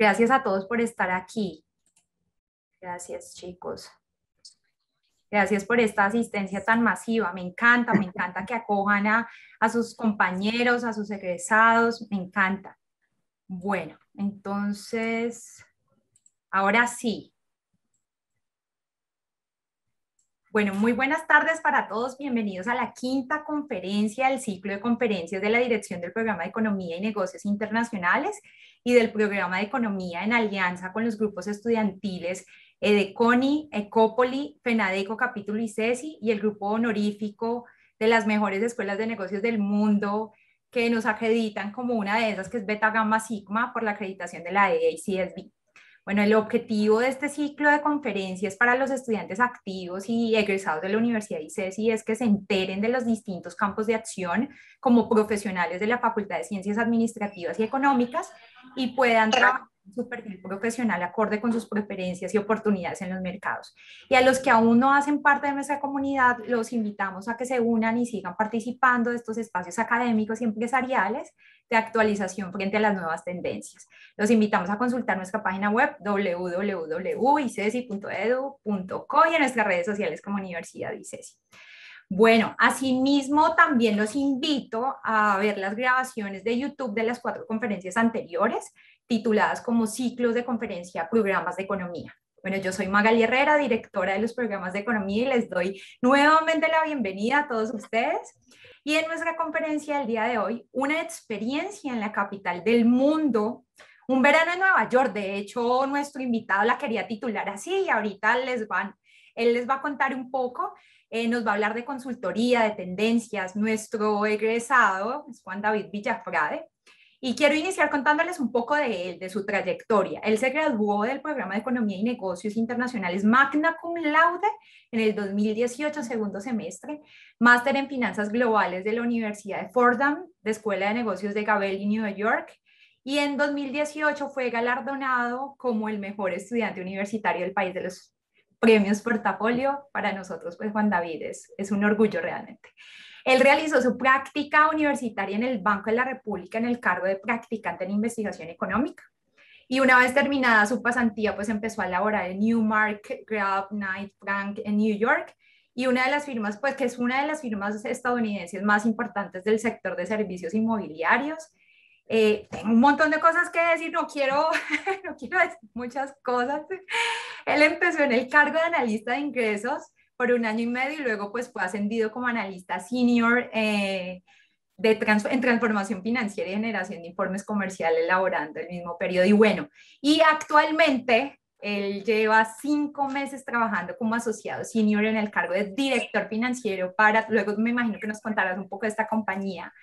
Gracias a todos por estar aquí. Gracias, chicos. Gracias por esta asistencia tan masiva. Me encanta que acojan a sus compañeros, a sus egresados. Me encanta. Bueno, entonces, ahora sí. Bueno, muy buenas tardes para todos. Bienvenidos a la quinta conferencia del ciclo de conferencias de la Dirección del Programa de Economía y Negocios Internacionales y del Programa de Economía en alianza con los grupos estudiantiles EDECONI, Ecopoli, FENADECO, Capítulo ICESI y el grupo honorífico de las mejores escuelas de negocios del mundo que nos acreditan como una de esas que es Beta Gamma Sigma por la acreditación de la AACSB. Bueno, el objetivo de este ciclo de conferencias para los estudiantes activos y egresados de la Universidad de ICESI es que se enteren de los distintos campos de acción como profesionales de la Facultad de Ciencias Administrativas y Económicas y puedan trabajar su perfil profesional acorde con sus preferencias y oportunidades en los mercados. Y a los que aún no hacen parte de nuestra comunidad, los invitamos a que se unan y sigan participando de estos espacios académicos y empresariales de actualización frente a las nuevas tendencias. Los invitamos a consultar nuestra página web www.icesi.edu.co y en nuestras redes sociales como Universidad ICESI. Bueno, asimismo también los invito a ver las grabaciones de YouTube de las 4 conferencias anteriores, tituladas como Ciclos de Conferencia, Programas de Economía. Bueno, yo soy Magali Herrera, directora de los programas de economía y les doy nuevamente la bienvenida a todos ustedes. Y en nuestra conferencia del día de hoy, una experiencia en la capital del mundo, un verano en Nueva York. De hecho, nuestro invitado la quería titular así y ahorita él les va a contar un poco. Nos va a hablar de consultoría, de tendencias. Nuestro egresado es Juan David Villafrade. Y quiero iniciar contándoles un poco de él, de su trayectoria. Él se graduó del programa de Economía y Negocios Internacionales Magna Cum Laude en el 2018, segundo semestre, máster en Finanzas Globales de la Universidad de Fordham, de Escuela de Negocios de Gabel y New York, y en 2018 fue galardonado como el mejor estudiante universitario del país de los premios Portafolio. Para nosotros, pues Juan David es un orgullo realmente. Él realizó su práctica universitaria en el Banco de la República en el cargo de practicante en investigación económica. Y una vez terminada su pasantía, pues empezó a laborar en Newmark, Grab, Knight Frank en New York. Y una de las firmas, pues que es una de las firmas estadounidenses más importantes del sector de servicios inmobiliarios. Tengo un montón de cosas que decir, no quiero decir muchas cosas. Él empezó en el cargo de analista de ingresos por 1 año y medio y luego pues fue ascendido como analista senior en transformación financiera y generación de informes comerciales elaborando el mismo periodo. Y bueno, y actualmente él lleva 5 meses trabajando como asociado senior en el cargo de director financiero para, luego me imagino que nos contarás un poco de esta compañía,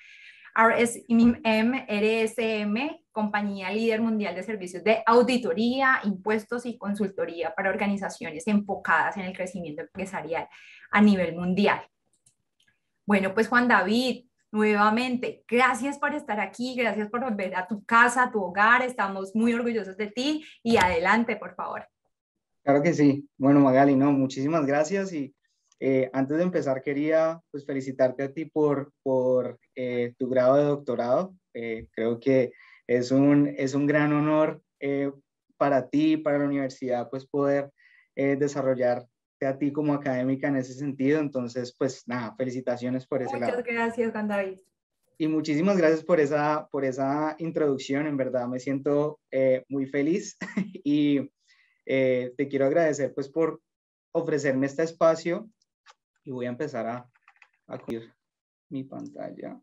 RSM, compañía líder mundial de servicios de auditoría, impuestos y consultoría para organizaciones enfocadas en el crecimiento empresarial a nivel mundial. Bueno, pues Juan David, nuevamente, gracias por estar aquí, gracias por volver a tu casa, a tu hogar, estamos muy orgullosos de ti y adelante, por favor. Claro que sí. Bueno, Magali, no, muchísimas gracias y antes de empezar quería pues felicitarte a ti por tu grado de doctorado. Creo que es un gran honor para ti y para la universidad pues poder desarrollarte a ti como académica en ese sentido. Entonces, pues nada, felicitaciones por ese lado. Muchas gracias, Juan David. Y muchísimas gracias por esa introducción. En verdad me siento muy feliz y te quiero agradecer pues por ofrecerme este espacio y voy a empezar a abrir mi pantalla.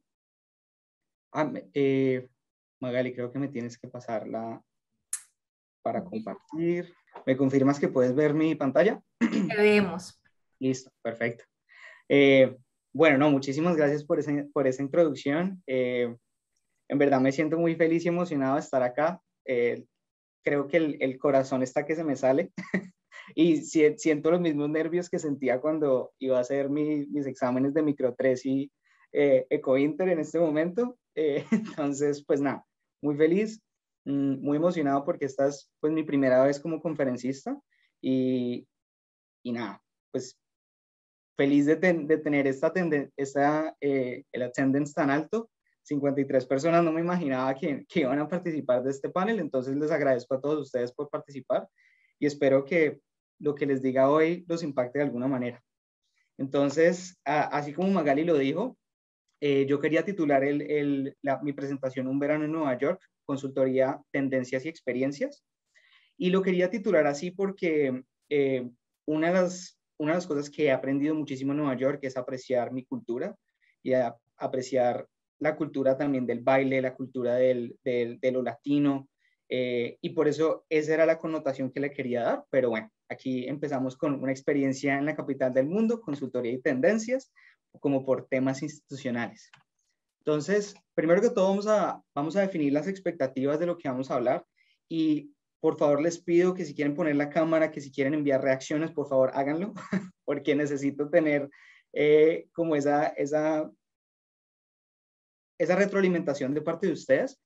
Magali, creo que me tienes que pasarla para compartir. ¿Me confirmas que puedes ver mi pantalla? Te vemos. Listo, perfecto. Bueno, no, muchísimas gracias por esa introducción. En verdad me siento muy feliz y emocionado de estar acá. Creo que el corazón está que se me sale y siento los mismos nervios que sentía cuando iba a hacer mis exámenes de Micro 3 y Ecointer en este momento. Entonces, pues nada, muy feliz, muy emocionado porque esta es pues mi primera vez como conferencista y nada, pues feliz de tener el attendance tan alto. 53 personas, no me imaginaba que iban a participar de este panel, entonces les agradezco a todos ustedes por participar y espero que lo que les diga hoy los impacte de alguna manera. Entonces, así como Magali lo dijo, yo quería titular mi presentación Un verano en Nueva York, consultoría, tendencias y experiencias. Y lo quería titular así porque una de las cosas que he aprendido muchísimo en Nueva York es apreciar mi cultura y apreciar la cultura también del baile, la cultura de lo latino. Y por eso esa era la connotación que le quería dar. Pero bueno, aquí empezamos con una experiencia en la capital del mundo, consultoría y tendencias, como por temas institucionales. Entonces, primero que todo vamos a definir las expectativas de lo que vamos a hablar y por favor les pido que si quieren poner la cámara, que si quieren enviar reacciones, por favor háganlo, porque necesito tener como esa retroalimentación de parte de ustedes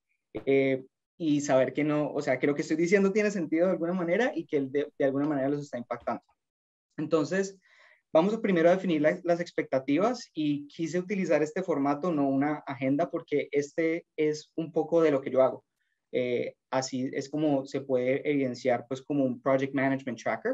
y saber que no, o sea, que lo que estoy diciendo tiene sentido de alguna manera y que de alguna manera los está impactando. Entonces, vamos primero a definir las expectativas y quise utilizar este formato, no una agenda, porque este es un poco de lo que yo hago. Así es como se puede evidenciar, pues, como un Project Management Tracker.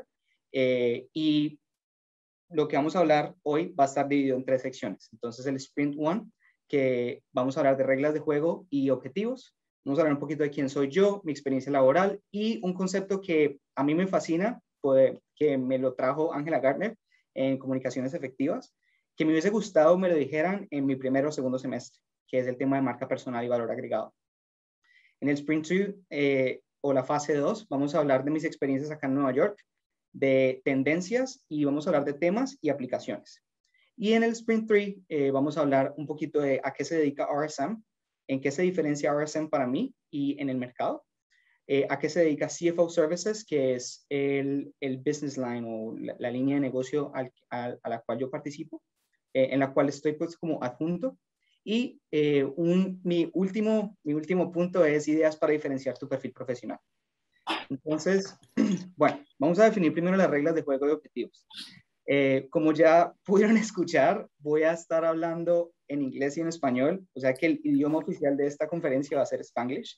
Y lo que vamos a hablar hoy va a estar dividido en 3 secciones. Entonces, el Sprint 1, que vamos a hablar de reglas de juego y objetivos. Vamos a hablar un poquito de quién soy yo, mi experiencia laboral y un concepto que a mí me fascina, que me lo trajo Angela Gardner en Comunicaciones Efectivas, que me hubiese gustado me lo dijeran en mi primer o segundo semestre, que es el tema de marca personal y valor agregado. En el Sprint 2 o la fase 2 vamos a hablar de mis experiencias acá en Nueva York, de tendencias y vamos a hablar de temas y aplicaciones. Y en el Sprint 3 vamos a hablar un poquito de a qué se dedica RSM, en qué se diferencia RSM para mí y en el mercado, a qué se dedica CFO Services, que es el business line o la línea de negocio a la cual yo participo, en la cual estoy pues como adjunto. Y mi último punto es ideas para diferenciar tu perfil profesional. Entonces, bueno, vamos a definir primero las reglas de juego y objetivos. Como ya pudieron escuchar, voy a estar hablando en inglés y en español, o sea que el idioma oficial de esta conferencia va a ser Spanglish.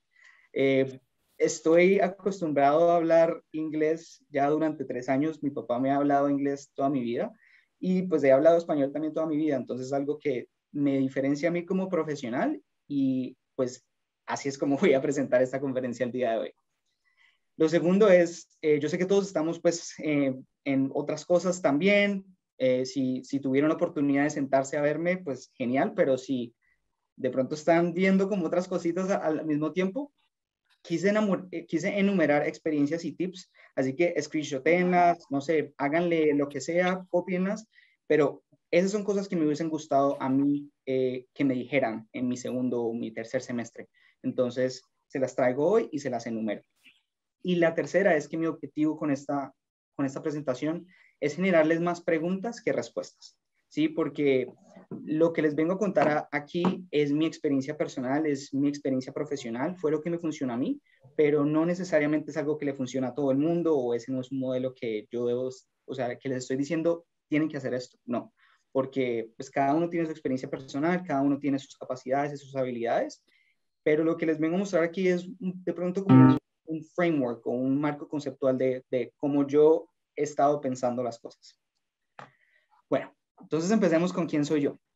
Estoy acostumbrado a hablar inglés ya durante 3 años, mi papá me ha hablado inglés toda mi vida y pues he hablado español también toda mi vida, entonces es algo que me diferencia a mí como profesional y pues así es como voy a presentar esta conferencia el día de hoy. Lo segundo es, yo sé que todos estamos pues en otras cosas también, si tuvieron la oportunidad de sentarse a verme, pues genial, pero si de pronto están viendo como otras cositas al mismo tiempo, quise enumerar experiencias y tips, así que screenshotenlas, no sé, háganle lo que sea, copienlas, pero esas son cosas que me hubiesen gustado a mí que me dijeran en mi segundo o mi tercer semestre. Entonces, se las traigo hoy y se las enumero. Y la tercera es que mi objetivo con esta presentación es generarles más preguntas que respuestas, ¿sí? Porque lo que les vengo a contar aquí es mi experiencia personal, es mi experiencia profesional, fue lo que me funcionó a mí, pero no necesariamente es algo que le funciona a todo el mundo o ese no es un modelo que yo debo, o sea, que les estoy diciendo, tienen que hacer esto, no, porque pues cada uno tiene su experiencia personal, cada uno tiene sus capacidades y sus habilidades, pero lo que les vengo a mostrar aquí es de pronto como un framework o un marco conceptual de cómo yo he estado pensando las cosas. Bueno, entonces empecemos con quién soy yo.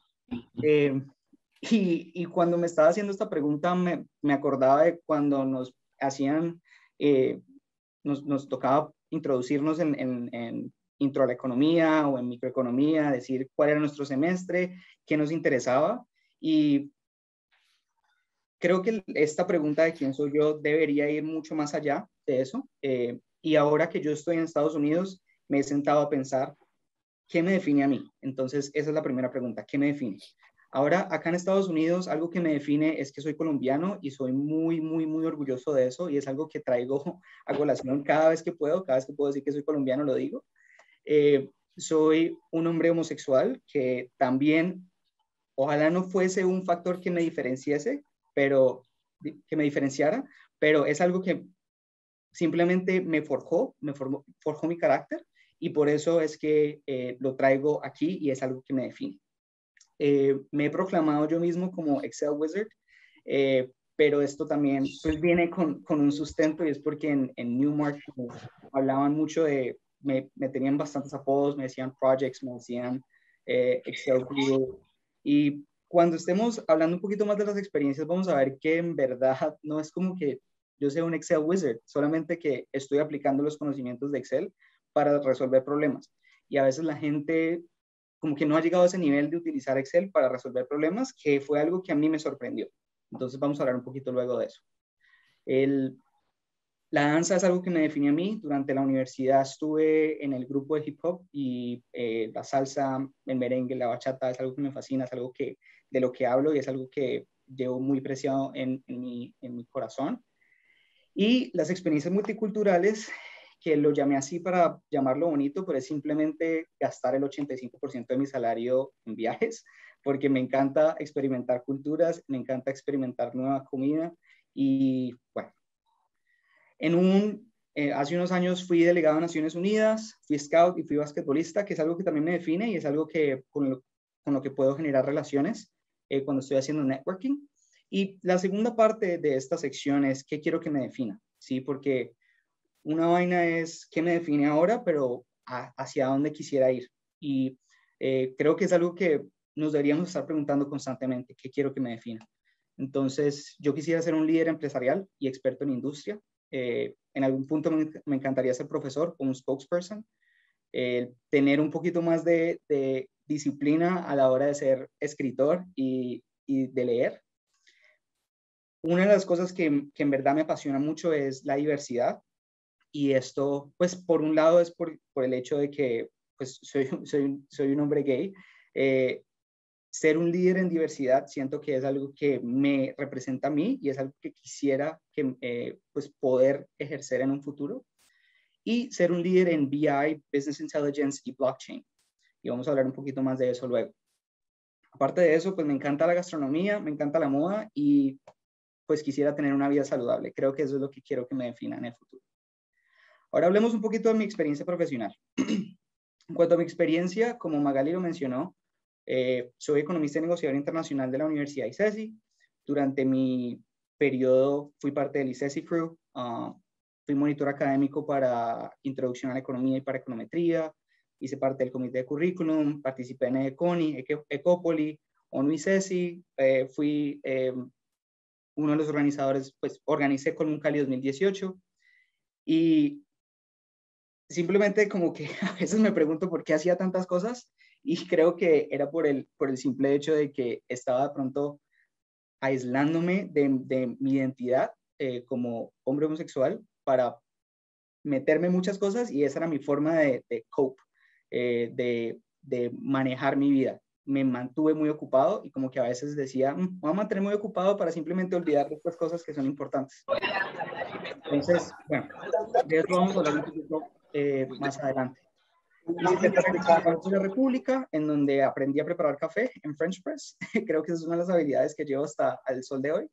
Y cuando me estaba haciendo esta pregunta me acordaba de cuando nos hacían, nos tocaba introducirnos en intro a la economía o en microeconomía, decir cuál era nuestro semestre, qué nos interesaba. Y creo que esta pregunta de quién soy yo debería ir mucho más allá de eso. Y ahora que yo estoy en Estados Unidos, me he sentado a pensar, ¿qué me define a mí? Entonces, esa es la primera pregunta, ¿qué me define? Ahora, acá en Estados Unidos, algo que me define es que soy colombiano y soy muy, muy, muy orgulloso de eso y es algo que traigo a colación cada vez que puedo decir que soy colombiano, lo digo. Soy un hombre homosexual que también, ojalá no fuese un factor que me diferenciase, pero que me diferenciara, pero es algo que simplemente forjó mi carácter y por eso es que lo traigo aquí y es algo que me define. Me he proclamado yo mismo como Excel Wizard, pero esto también pues viene con un sustento, y es porque en Newmark hablaban mucho de, me tenían bastantes apodos, me decían projects, me decían Excel Guru, y cuando estemos hablando un poquito más de las experiencias vamos a ver que en verdad no es como que yo sea un Excel Wizard, solamente que estoy aplicando los conocimientos de Excel para resolver problemas. Y a veces la gente como que no ha llegado a ese nivel de utilizar Excel para resolver problemas, que fue algo que a mí me sorprendió. Entonces vamos a hablar un poquito luego de eso. La danza es algo que me define a mí. Durante la universidad estuve en el grupo de hip hop y la salsa, el merengue, la bachata es algo que me fascina, es algo que, de lo que hablo y es algo que llevo muy preciado en mi corazón. Y las experiencias multiculturales, que lo llamé así para llamarlo bonito, pero es simplemente gastar el 85% de mi salario en viajes, porque me encanta experimentar culturas, me encanta experimentar nueva comida. Y bueno, hace unos años fui delegado a Naciones Unidas, fui scout y fui basquetbolista, que es algo que también me define y es algo que con lo que puedo generar relaciones cuando estoy haciendo networking. Y la segunda parte de esta sección es qué quiero que me defina, ¿sí? Porque una vaina es qué me define ahora, pero hacia dónde quisiera ir. Y creo que es algo que nos deberíamos estar preguntando constantemente, ¿qué quiero que me defina? Entonces, yo quisiera ser un líder empresarial y experto en industria. En algún punto me encantaría ser profesor o un spokesperson. Tener un poquito más de disciplina a la hora de ser escritor y de leer. Una de las cosas que en verdad me apasiona mucho es la diversidad. Y esto, pues, por un lado es por el hecho de que pues, soy un hombre gay. Ser un líder en diversidad siento que es algo que me representa a mí y es algo que quisiera pues poder ejercer en un futuro. Y ser un líder en BI, Business Intelligence y Blockchain. Y vamos a hablar un poquito más de eso luego. Aparte de eso, pues me encanta la gastronomía, me encanta la moda y pues quisiera tener una vida saludable. Creo que eso es lo que quiero que me defina en el futuro. Ahora hablemos un poquito de mi experiencia profesional. En cuanto a mi experiencia, como Magali lo mencionó, soy economista y negociador internacional de la Universidad ICESI. Durante mi periodo fui parte del ICESI Crew. Fui monitor académico para Introducción a la Economía y para Econometría. Hice parte del comité de currículum, participé en ECONI, Ecopoli, ONU ICESI. Fui uno de los organizadores, pues organicé Colmún Cali 2018. Y simplemente como que a veces me pregunto por qué hacía tantas cosas y creo que era por el simple hecho de que estaba de pronto aislándome de mi identidad como hombre homosexual para meterme en muchas cosas y esa era mi forma de cope, de manejar mi vida. Me mantuve muy ocupado y como que a veces decía, voy a mantener muy ocupado para simplemente olvidar de estas cosas que son importantes. Entonces, bueno, de eso vamos a hablar un poquito más adelante. Hice mi práctica en Banco de la República, en donde aprendí a preparar café en French Press. Creo que esa es una de las habilidades que llevo hasta el sol de hoy.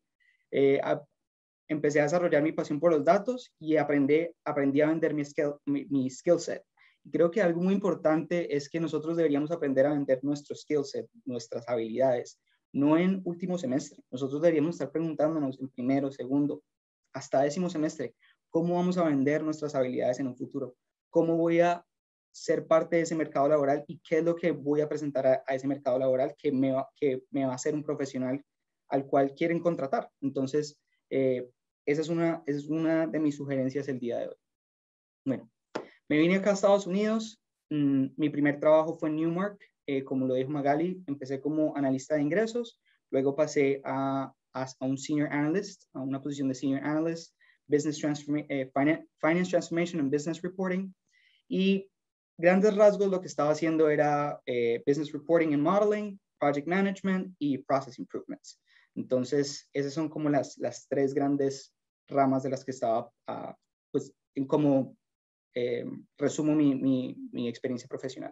Empecé a desarrollar mi pasión por los datos y aprendí a vender mi skill set. Y creo que algo muy importante es que nosotros deberíamos aprender a vender nuestro skill set, nuestras habilidades, no en último semestre. Nosotros deberíamos estar preguntándonos en primero, segundo, hasta décimo semestre, ¿cómo vamos a vender nuestras habilidades en un futuro? ¿Cómo voy a ser parte de ese mercado laboral y qué es lo que voy a presentar a ese mercado laboral que me va a hacer un profesional al cual quieren contratar? Entonces, esa es una de mis sugerencias el día de hoy. Bueno, me vine acá a Estados Unidos. Mi primer trabajo fue en Newmark. Como lo dijo Magali, empecé como analista de ingresos. Luego pasé a un senior analyst, a una posición de senior analyst, finance transformation and business reporting. Y grandes rasgos lo que estaba haciendo era business reporting and modeling, project management y process improvements. Entonces, esas son como las tres grandes ramas de las que estaba, pues, como resumo mi experiencia profesional.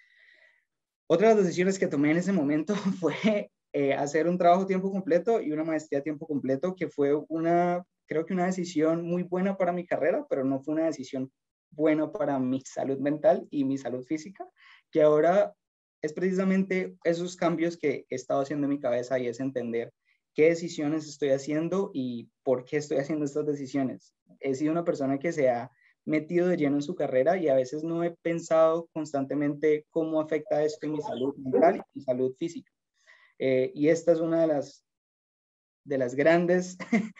Otra de las decisiones que tomé en ese momento fue hacer un trabajo a tiempo completo y una maestría a tiempo completo, que fue creo que una decisión muy buena para mi carrera, pero no fue una decisión buena para mi salud mental y mi salud física, que ahora es precisamente esos cambios que he estado haciendo en mi cabeza y es entender qué decisiones estoy haciendo y por qué estoy haciendo estas decisiones. He sido una persona que se ha metido de lleno en su carrera y a veces no he pensado constantemente cómo afecta esto en mi salud mental y mi salud física. Y esta es una de las grandes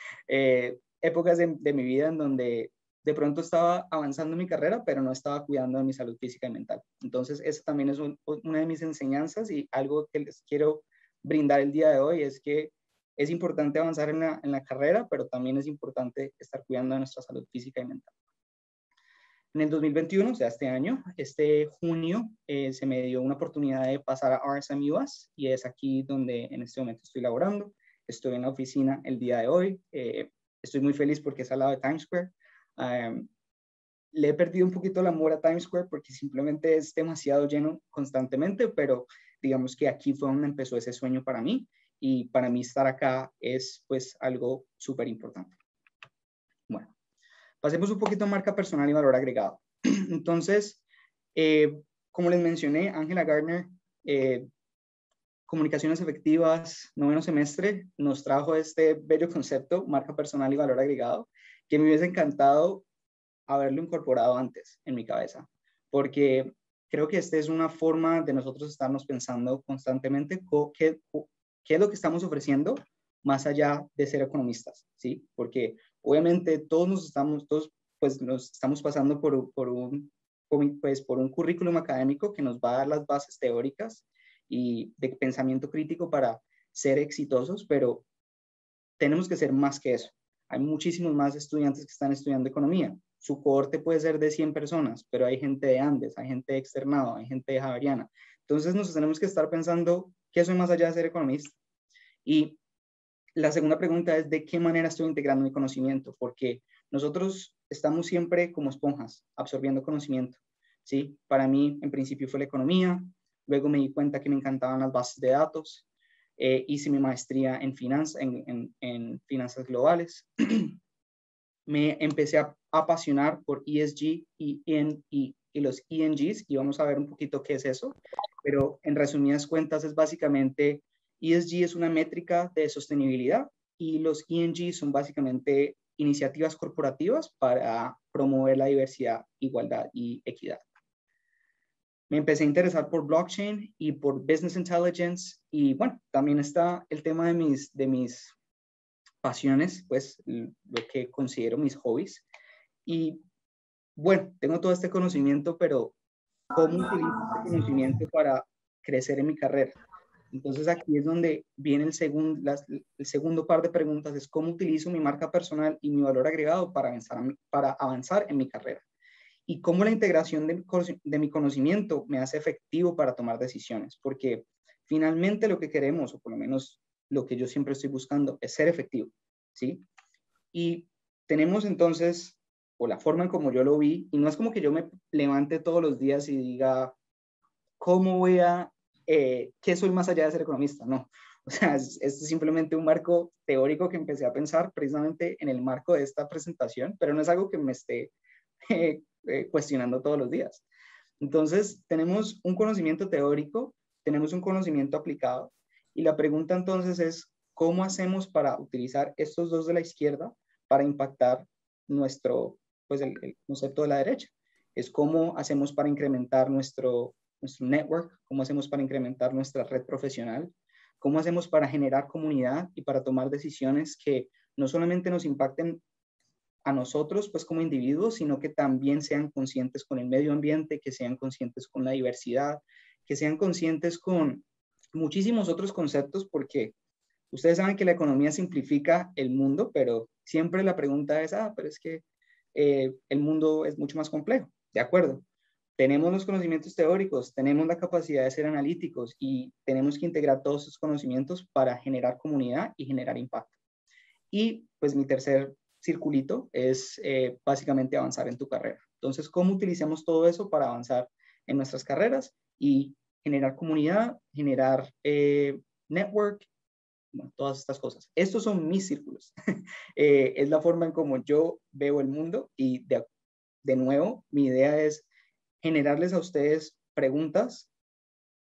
épocas de mi vida en donde de pronto estaba avanzando en mi carrera, pero no estaba cuidando de mi salud física y mental. Entonces, eso también es una de mis enseñanzas y algo que les quiero brindar el día de hoy es que es importante avanzar en la carrera, pero también es importante estar cuidando de nuestra salud física y mental. En el 2021, o sea, este año, este junio, se me dio una oportunidad de pasar a RSM US y es aquí donde en este momento estoy laborando. Estoy en la oficina el día de hoy. Estoy muy feliz porque es al lado de Times Square. Le he perdido un poquito el amor a Times Square porque simplemente es demasiado lleno constantemente, pero digamos que aquí fue donde empezó ese sueño para mí y para mí estar acá es pues algo súper importante. Bueno. Pasemos un poquito a marca personal y valor agregado. Entonces, como les mencioné, Ángela Gardner, Comunicaciones Efectivas, 9º semestre, nos trajo este bello concepto, marca personal y valor agregado, que me hubiese encantado haberlo incorporado antes en mi cabeza, porque creo que esta es una forma de nosotros estarnos pensando constantemente qué es lo que estamos ofreciendo más allá de ser economistas, ¿sí? Porque obviamente todos nos estamos pasando por un currículum académico que nos va a dar las bases teóricas y de pensamiento crítico para ser exitosos, pero tenemos que ser más que eso. Hay muchísimos más estudiantes que están estudiando economía. Su cohorte puede ser de 100 personas, pero hay gente de Andes, hay gente de Externado, hay gente de Javeriana. Entonces nos tenemos que estar pensando qué soy más allá de ser economista. Y la segunda pregunta es de qué manera estoy integrando mi conocimiento, porque nosotros estamos siempre como esponjas, absorbiendo conocimiento, ¿sí? Para mí, en principio fue la economía, luego me di cuenta que me encantaban las bases de datos, hice mi maestría en finanzas globales, me empecé a apasionar por ESG y los ENGs, y vamos a ver un poquito qué es eso, pero en resumidas cuentas es básicamente, ESG es una métrica de sostenibilidad y los ENG son básicamente iniciativas corporativas para promover la diversidad, igualdad y equidad. Me empecé a interesar por blockchain y por business intelligence y bueno, también está el tema de mis pasiones, pues lo que considero mis hobbies. Y bueno, tengo todo este conocimiento, pero ¿cómo utilizo este conocimiento para crecer en mi carrera? Entonces aquí es donde viene el segundo par de preguntas, es cómo utilizo mi marca personal y mi valor agregado para avanzar en mi carrera. Y cómo la integración de mi conocimiento me hace efectivo para tomar decisiones, porque finalmente lo que queremos, o por lo menos lo que yo siempre estoy buscando, es ser efectivo, ¿sí? Y tenemos entonces, o la forma en como yo lo vi, y no es como que yo me levante todos los días y diga, ¿cómo voy a, qué soy más allá de ser economista? No, o sea, es simplemente un marco teórico que empecé a pensar precisamente en el marco de esta presentación, pero no es algo que me esté cuestionando todos los días. Entonces, tenemos un conocimiento teórico, tenemos un conocimiento aplicado, y la pregunta entonces es, ¿cómo hacemos para utilizar estos dos de la izquierda para impactar el concepto de la derecha? Es cómo hacemos para incrementar nuestro network, cómo hacemos para incrementar nuestra red profesional, cómo hacemos para generar comunidad y para tomar decisiones que no solamente nos impacten a nosotros pues como individuos, sino que también sean conscientes con el medio ambiente, que sean conscientes con la diversidad, que sean conscientes con muchísimos otros conceptos, porque ustedes saben que la economía simplifica el mundo, pero siempre la pregunta es, pero es que el mundo es mucho más complejo. De acuerdo, tenemos los conocimientos teóricos, tenemos la capacidad de ser analíticos y tenemos que integrar todos esos conocimientos para generar comunidad y generar impacto. Y pues mi tercer circulito es básicamente avanzar en tu carrera. Entonces, ¿cómo utilizamos todo eso para avanzar en nuestras carreras y generar comunidad, generar network, bueno, todas estas cosas? Estos son mis círculos. Es la forma en como yo veo el mundo y de nuevo, mi idea es generarles a ustedes preguntas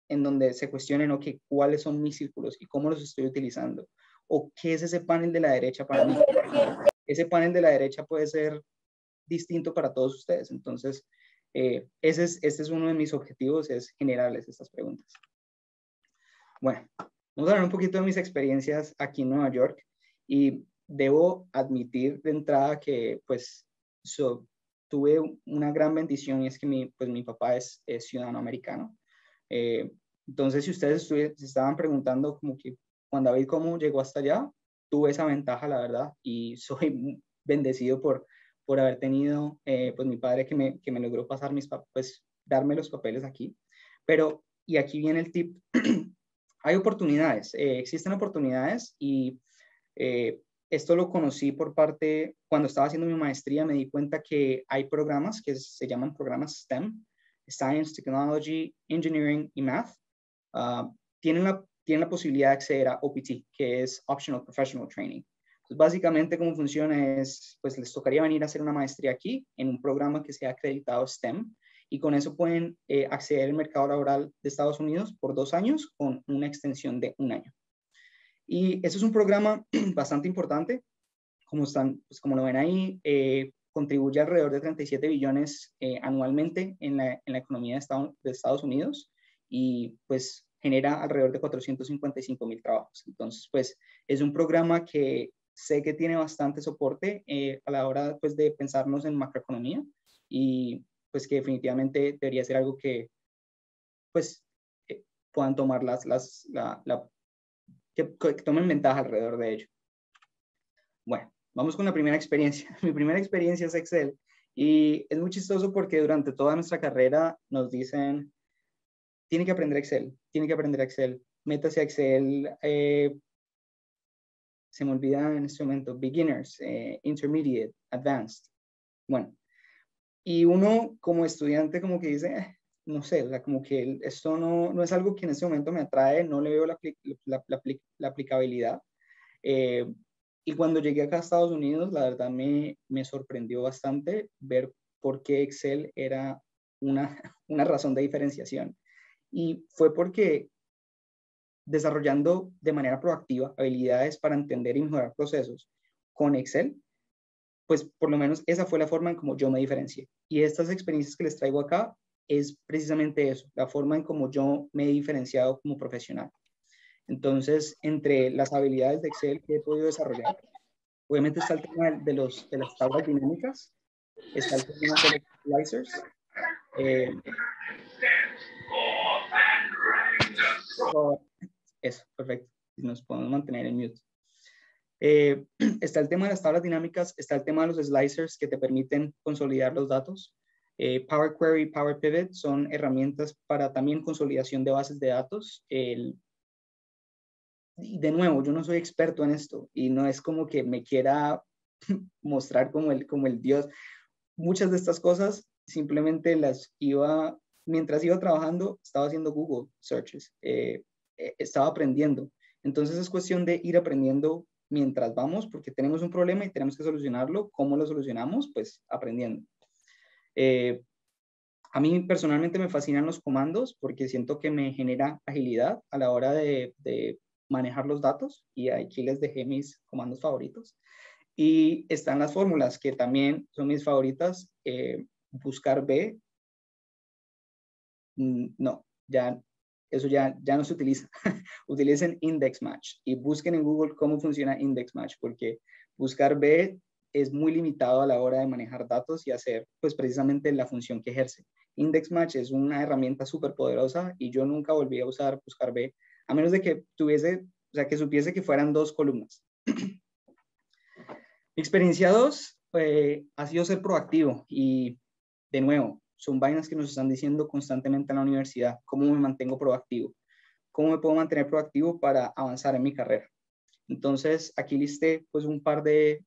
en donde se cuestionen, ok, ¿cuáles son mis círculos y cómo los estoy utilizando? ¿O qué es ese panel de la derecha para mí? Ese panel de la derecha puede ser distinto para todos ustedes. Entonces, este es uno de mis objetivos, es generarles estas preguntas. Bueno, vamos a hablar un poquito de mis experiencias aquí en Nueva York y debo admitir de entrada que pues tuve una gran bendición y es que mi papá es ciudadano americano. Entonces, si ustedes se estaban preguntando como que Juan David cómo llegó hasta allá, tuve esa ventaja, la verdad, y soy bendecido por haber tenido pues mi padre que me logró pasar pues darme los papeles aquí. Pero, y aquí viene el tip, hay oportunidades, existen oportunidades y esto lo conocí cuando estaba haciendo mi maestría, me di cuenta que hay programas que se llaman programas STEM, Science, Technology, Engineering y Math. Tienen la posibilidad de acceder a OPT, que es Optional Professional Training. Entonces, básicamente, cómo funciona es, pues les tocaría venir a hacer una maestría aquí en un programa que sea acreditado STEM y con eso pueden acceder al mercado laboral de Estados Unidos por 2 años con una extensión de 1 año. Y eso es un programa bastante importante, pues como lo ven ahí, contribuye alrededor de 37 billones anualmente en la economía de Estados Unidos y pues genera alrededor de 455,000 trabajos. Entonces, pues es un programa que sé que tiene bastante soporte a la hora pues, de pensarnos en macroeconomía y pues que definitivamente debería ser algo que pues puedan tomar que tomen ventaja alrededor de ello. Bueno, vamos con la primera experiencia. Mi primera experiencia es Excel y es muy chistoso porque durante toda nuestra carrera nos dicen, tiene que aprender Excel, métase a Excel, se me olvida en este momento, beginners, intermediate, advanced. Bueno, y uno como estudiante como que dice, no sé, o sea, como que esto no es algo que en este momento me atrae, no le veo la aplicabilidad. Y cuando llegué acá a Estados Unidos, la verdad me sorprendió bastante ver por qué Excel era una razón de diferenciación. Y fue porque desarrollando de manera proactiva habilidades para entender y mejorar procesos con Excel, pues por lo menos esa fue la forma en cómo yo me diferencié. Y estas experiencias que les traigo acá es precisamente eso, la forma en cómo yo me he diferenciado como profesional. Entonces, entre las habilidades de Excel que he podido desarrollar, obviamente está el tema de las tablas dinámicas, está el tema de los slicers. Eso, perfecto. Nos podemos mantener en mute. Está el tema de las tablas dinámicas, está el tema de los slicers que te permiten consolidar los datos. Power Query, Power Pivot son herramientas para también consolidación de bases de datos. Y de nuevo, yo no soy experto en esto y no es como que me quiera mostrar como el Dios. Muchas de estas cosas simplemente mientras iba trabajando, estaba haciendo Google searches, estaba aprendiendo. Entonces es cuestión de ir aprendiendo mientras vamos, porque tenemos un problema y tenemos que solucionarlo. ¿Cómo lo solucionamos? Pues aprendiendo. A mí personalmente me fascinan los comandos porque siento que me genera agilidad a la hora de manejar los datos y aquí les dejé mis comandos favoritos. Y están las fórmulas que también son mis favoritas. Buscar B, no, eso ya no se utiliza. Utilicen index match y busquen en Google cómo funciona index match porque buscar B es muy limitado a la hora de manejar datos y hacer pues precisamente la función que ejerce. Index match es una herramienta súper poderosa y yo nunca volví a usar buscar B a menos de que que supiese que fueran 2 columnas. Mi experiencia 2 ha sido ser proactivo y de nuevo, son vainas que nos están diciendo constantemente en la universidad. ¿Cómo me mantengo proactivo? ¿Cómo me puedo mantener proactivo para avanzar en mi carrera? Entonces, aquí listé pues un par de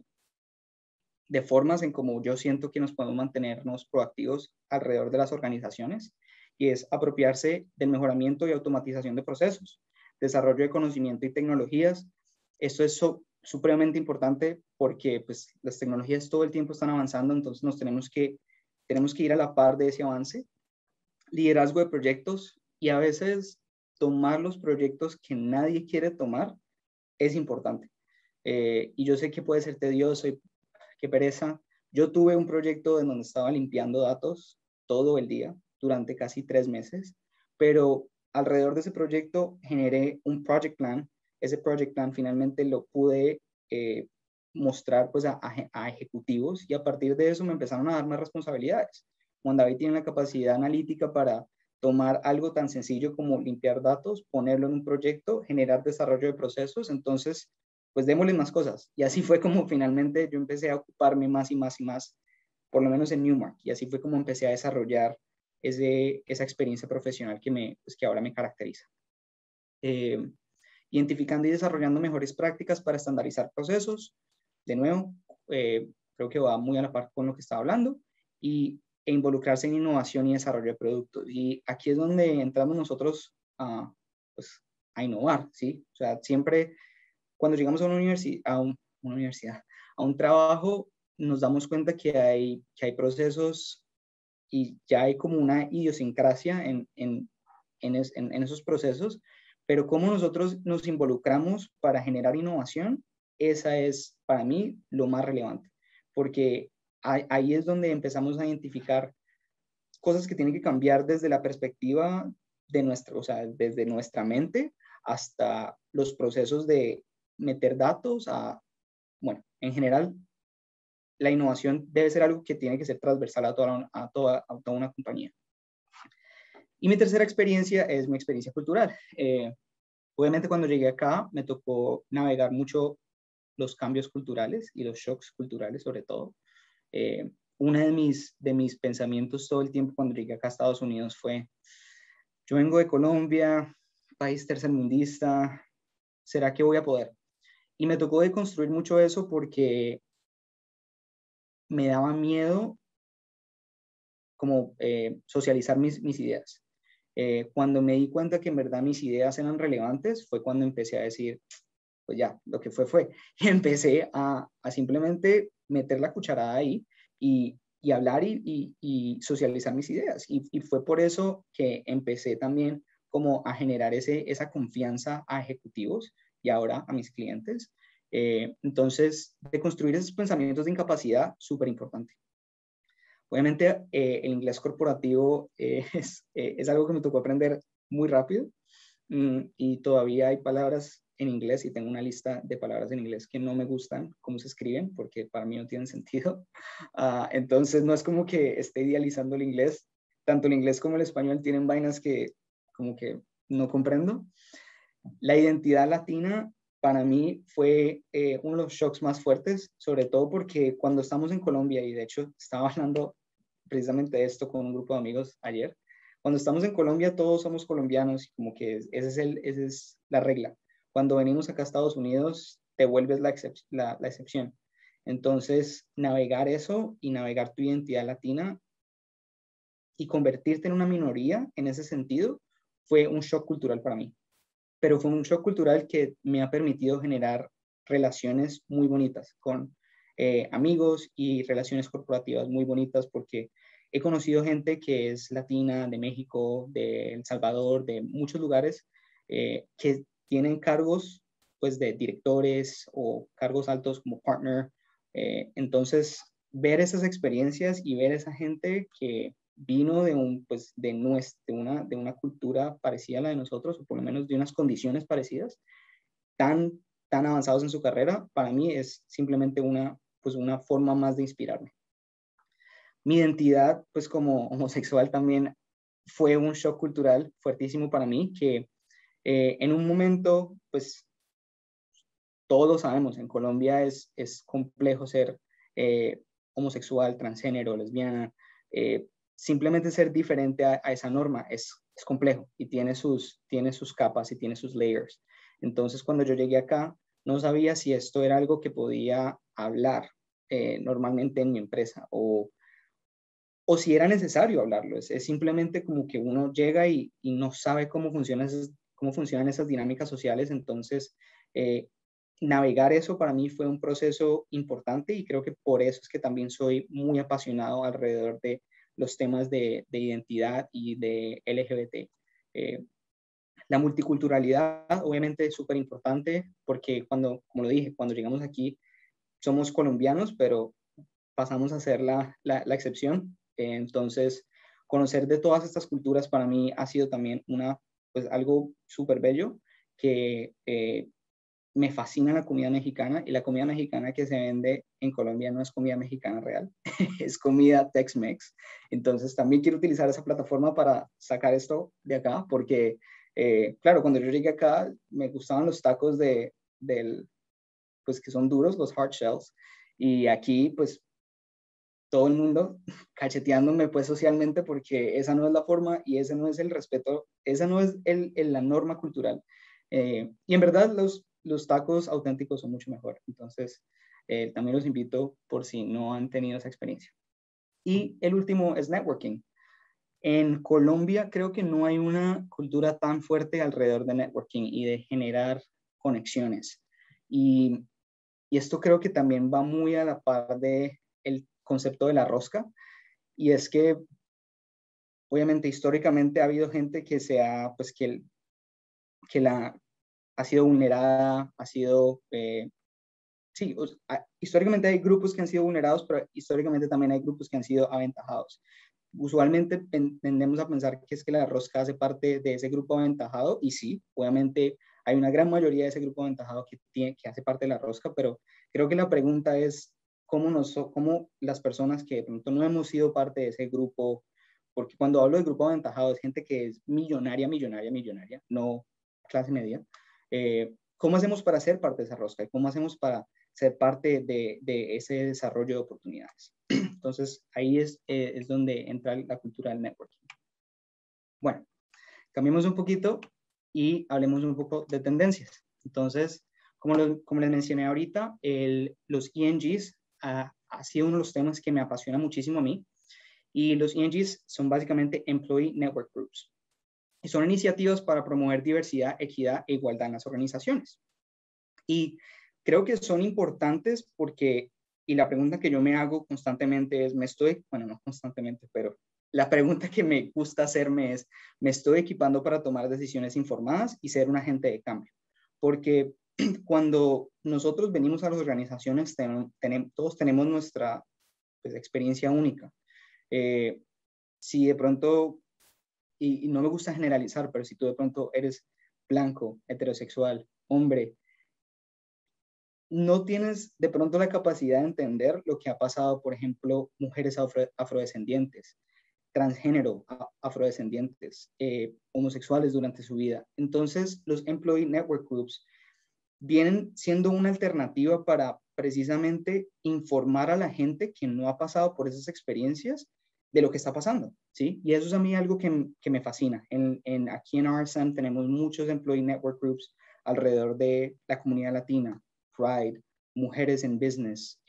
formas en cómo yo siento que nos podemos mantenernos proactivos alrededor de las organizaciones y es apropiarse del mejoramiento y automatización de procesos, desarrollo de conocimiento y tecnologías. Esto es supremamente importante porque pues, las tecnologías todo el tiempo están avanzando, entonces tenemos que ir a la par de ese avance. Liderazgo de proyectos, Y a veces tomar los proyectos que nadie quiere tomar es importante. Y yo sé que puede ser tedioso y qué pereza. Yo tuve un proyecto en donde estaba limpiando datos todo el día durante casi 3 meses, pero alrededor de ese proyecto generé un project plan. Ese project plan finalmente lo pude mostrar pues a ejecutivos, y a partir de eso me empezaron a dar más responsabilidades. Juan David tiene la capacidad analítica para tomar algo tan sencillo como limpiar datos, ponerlo en un proyecto, generar desarrollo de procesos. Entonces, pues démosle más cosas. Y así fue como finalmente yo empecé a ocuparme más y más y más, por lo menos en Newmark. Y así fue como empecé a desarrollar esa experiencia profesional pues que ahora me caracteriza. Identificando y desarrollando mejores prácticas para estandarizar procesos. De nuevo, creo que va muy a la par con lo que estaba hablando. E involucrarse en innovación y desarrollo de productos. Y aquí es donde entramos nosotros pues, a innovar, ¿sí? O sea, siempre cuando llegamos a una universidad, a un trabajo, nos damos cuenta que hay procesos y ya hay como una idiosincrasia en esos procesos, pero cómo nosotros nos involucramos para generar innovación, esa es para mí lo más relevante, porque ahí es donde empezamos a identificar cosas que tienen que cambiar desde la perspectiva de o sea, desde nuestra mente hasta los procesos de meter datos bueno, en general, la innovación debe ser algo que tiene que ser transversal a toda una compañía. Y mi tercera experiencia es mi experiencia cultural. Obviamente cuando llegué acá me tocó navegar mucho los cambios culturales y los shocks culturales sobre todo. Uno de mis pensamientos todo el tiempo cuando llegué acá a Estados Unidos fue, yo vengo de Colombia, país tercermundista, ¿será que voy a poder? Y me tocó deconstruir mucho eso porque me daba miedo como socializar mis ideas. Cuando me di cuenta que en verdad mis ideas eran relevantes, fue cuando empecé a decir, pues ya, lo que fue. Y empecé a simplemente meter la cucharada ahí y hablar y socializar mis ideas. Y fue por eso que empecé también como a generar esa confianza a ejecutivos y ahora a mis clientes. Entonces, de construir esos pensamientos de incapacidad, súper importante. Obviamente, el inglés corporativo es algo que me tocó aprender muy rápido, y todavía hay palabras en inglés y tengo una lista de palabras en inglés que no me gustan cómo se escriben porque para mí no tienen sentido. Entonces, no es como que esté idealizando el inglés. Tanto el inglés como el español tienen vainas que como que no comprendo. La identidad latina para mí fue uno de los shocks más fuertes, sobre todo porque cuando estamos en Colombia, y de hecho estaba hablando precisamente de esto con un grupo de amigos ayer, cuando estamos en Colombia todos somos colombianos y como que esa es la regla. Cuando venimos acá a Estados Unidos te vuelves la excepción. Entonces, navegar eso y navegar tu identidad latina y convertirte en una minoría en ese sentido fue un shock cultural para mí. Pero fue un shock cultural que me ha permitido generar relaciones muy bonitas con amigos y relaciones corporativas muy bonitas porque he conocido gente que es latina, de México, de El Salvador, de muchos lugares, que tienen cargos pues de directores o cargos altos como partner. Entonces, ver esas experiencias y ver esa gente que vino pues, de una cultura parecida a la de nosotros, o por lo menos de unas condiciones parecidas, tan avanzados en su carrera, para mí es simplemente pues una forma más de inspirarme. Mi identidad, pues como homosexual también fue un shock cultural fuertísimo para mí, que en un momento, pues todos lo sabemos, en Colombia es complejo ser homosexual, transgénero, lesbiana, simplemente ser diferente a esa norma es complejo y tiene sus capas y tiene sus layers. Entonces, cuando yo llegué acá, no sabía si esto era algo que podía hablar normalmente en mi empresa o si era necesario hablarlo. Es simplemente como que uno llega y no sabe cómo funcionan esas dinámicas sociales. Entonces, navegar eso para mí fue un proceso importante y creo que por eso es que también soy muy apasionado alrededor de los temas de identidad y de LGBT. La multiculturalidad, obviamente, es súper importante porque como lo dije, cuando llegamos aquí somos colombianos, pero pasamos a ser la excepción. Entonces, conocer de todas estas culturas para mí ha sido también pues, algo súper bello que me fascina la comida mexicana, y la comida mexicana que se vende en Colombia no es comida mexicana real, es comida Tex-Mex. Entonces también quiero utilizar esa plataforma para sacar esto de acá, porque claro, cuando yo llegué acá me gustaban los tacos pues que son duros, los hard shells, y aquí pues todo el mundo cacheteándome pues socialmente, porque esa no es la forma y ese no es el respeto, esa no es la norma cultural. Y en verdad los tacos auténticos son mucho mejor. Entonces, también los invito por si no han tenido esa experiencia. Y el último es networking. En Colombia creo que no hay una cultura tan fuerte alrededor de networking y de generar conexiones. Y esto creo que también va muy a la par de el concepto de la rosca, y es que obviamente históricamente ha habido gente que pues ha sido vulnerada, sí, históricamente hay grupos que han sido vulnerados, pero históricamente también hay grupos que han sido aventajados. Usualmente tendemos a pensar que es que la rosca hace parte de ese grupo aventajado, y sí, obviamente hay una gran mayoría de ese grupo aventajado que hace parte de la rosca, pero creo que la pregunta es cómo las personas que de pronto no hemos sido parte de ese grupo, porque cuando hablo de grupo aventajado es gente que es millonaria, no clase media, ¿cómo hacemos para ser parte de esa rosca? ¿Y cómo hacemos para ser parte de ese desarrollo de oportunidades? Entonces, ahí es donde entra la cultura del networking. Bueno, cambiemos un poquito y hablemos un poco de tendencias. Entonces, como les mencioné ahorita, los ENGs ha sido uno de los temas que me apasiona muchísimo a mí. Y los ENGs son básicamente Employee Network Groups. Y son iniciativas para promover diversidad, equidad e igualdad en las organizaciones. Y creo que son importantes porque, y la pregunta que yo me hago constantemente es, bueno, no constantemente, pero la pregunta que me gusta hacerme es, ¿me estoy equipando para tomar decisiones informadas y ser un agente de cambio? Porque cuando nosotros venimos a las organizaciones, todos tenemos nuestra pues, experiencia única. Si de pronto, y no me gusta generalizar, pero si tú de pronto eres blanco, heterosexual, hombre, no tienes de pronto la capacidad de entender lo que ha pasado, por ejemplo, mujeres afrodescendientes, transgénero afrodescendientes, homosexuales durante su vida. Entonces, los Employee Network Groups vienen siendo una alternativa para precisamente informar a la gente que no ha pasado por esas experiencias de lo que está pasando, ¿sí? Y eso es a mí algo que me fascina. Aquí en RSM tenemos muchos Employee Network Groups alrededor de la comunidad latina, Pride, mujeres en business,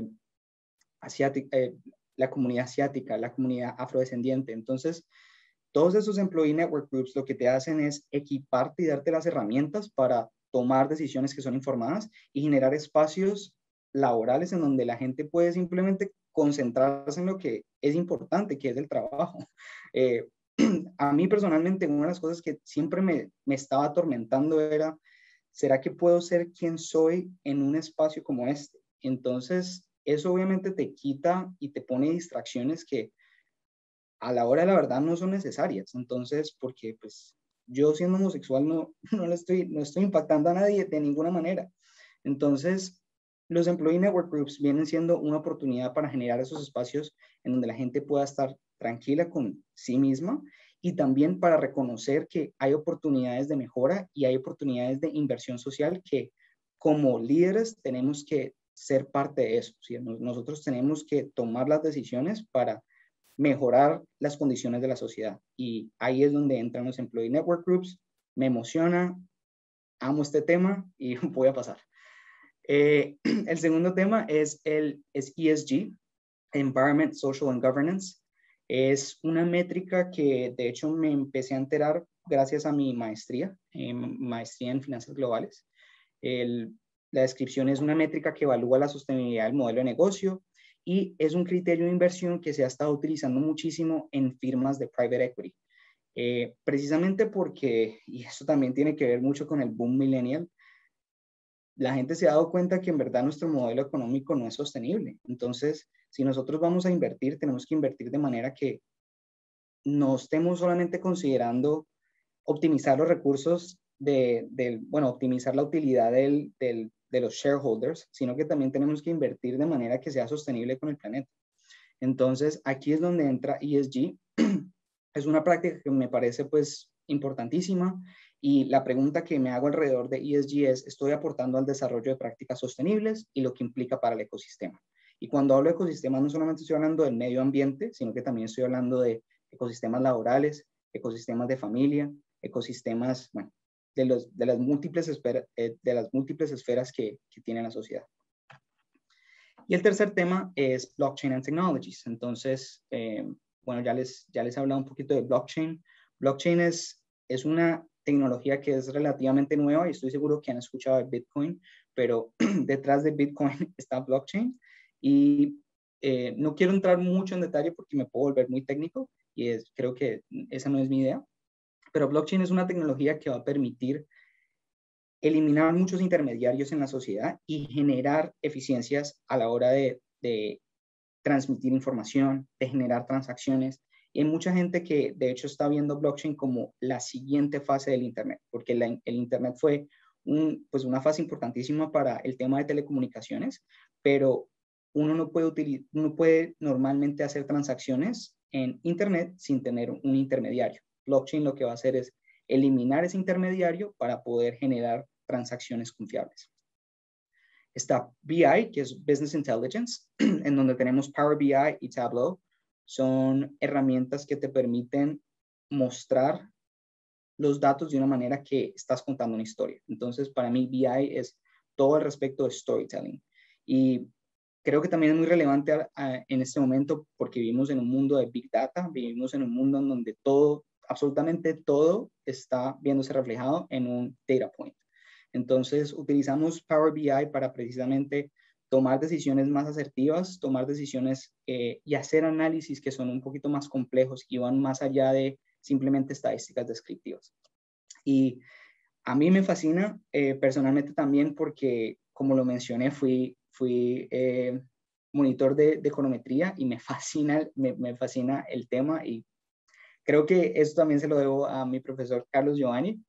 la comunidad asiática, la comunidad afrodescendiente. Entonces, todos esos Employee Network Groups lo que te hacen es equiparte y darte las herramientas para tomar decisiones que son informadas y generar espacios laborales en donde la gente puede simplemente concentrarse en lo que es importante, que es el trabajo. A mí personalmente, una de las cosas que siempre me estaba atormentando era, ¿será que puedo ser quien soy en un espacio como este? Entonces, eso obviamente te quita y te pone distracciones que a la hora de la verdad no son necesarias. Entonces, porque pues yo siendo homosexual no estoy impactando a nadie de ninguna manera. Entonces, los Employee Network Groups vienen siendo una oportunidad para generar esos espacios en donde la gente pueda estar tranquila con sí misma, y también para reconocer que hay oportunidades de mejora y hay oportunidades de inversión social que como líderes tenemos que ser parte de eso. ¿Sí? Nosotros tenemos que tomar las decisiones para mejorar las condiciones de la sociedad. Y ahí es donde entran los Employee Network Groups. Me emociona, amo este tema y voy a pasar. El segundo tema es ESG, Environment, Social and Governance. Es una métrica que de hecho me empecé a enterar gracias a mi maestría en finanzas globales. La descripción es una métrica que evalúa la sostenibilidad del modelo de negocio y es un criterio de inversión que se ha estado utilizando muchísimo en firmas de private equity. precisamente porque, y eso también tiene que ver mucho con el boom millennial, la gente se ha dado cuenta que en verdad nuestro modelo económico no es sostenible. Entonces, si nosotros vamos a invertir, tenemos que invertir de manera que no estemos solamente considerando optimizar los recursos bueno, optimizar la utilidad de los shareholders, sino que también tenemos que invertir de manera que sea sostenible con el planeta. Entonces, aquí es donde entra ESG. Es una práctica que me parece pues importantísima y la pregunta que me hago alrededor de ESG es, ¿estoy aportando al desarrollo de prácticas sostenibles y lo que implica para el ecosistema? Y cuando hablo de ecosistemas, no solamente estoy hablando del medio ambiente, sino que también estoy hablando de ecosistemas laborales, ecosistemas de familia, ecosistemas, bueno, de las múltiples esferas que tiene la sociedad. Y el tercer tema es Blockchain and Technologies. Entonces, bueno, ya les he hablado un poquito de blockchain. Blockchain es una tecnología que es relativamente nueva y estoy seguro que han escuchado de Bitcoin, pero detrás de Bitcoin está blockchain. Y no quiero entrar mucho en detalle porque me puedo volver muy técnico y creo que esa no es mi idea. Pero blockchain es una tecnología que va a permitir eliminar muchos intermediarios en la sociedad y generar eficiencias a la hora de transmitir información, de generar transacciones. Y hay mucha gente que de hecho está viendo blockchain como la siguiente fase del Internet, porque el Internet fue pues una fase importantísima para el tema de telecomunicaciones, pero uno puede normalmente hacer transacciones en Internet sin tener un intermediario. Blockchain lo que va a hacer es eliminar ese intermediario para poder generar transacciones confiables. Está BI, que es Business Intelligence, en donde tenemos Power BI y Tableau. Son herramientas que te permiten mostrar los datos de una manera que estás contando una historia. Entonces, para mí, BI es todo al respecto de storytelling. Y creo que también es muy relevante en este momento porque vivimos en un mundo de Big Data, vivimos en un mundo en donde todo, absolutamente todo, está viéndose reflejado en un data point. Entonces, utilizamos Power BI para precisamente tomar decisiones más asertivas, tomar decisiones y hacer análisis que son un poquito más complejos y van más allá de simplemente estadísticas descriptivas. Y a mí me fascina personalmente también porque, como lo mencioné, fui monitor de econometría y me fascina el tema y creo que esto también se lo debo a mi profesor Carlos Giovanni,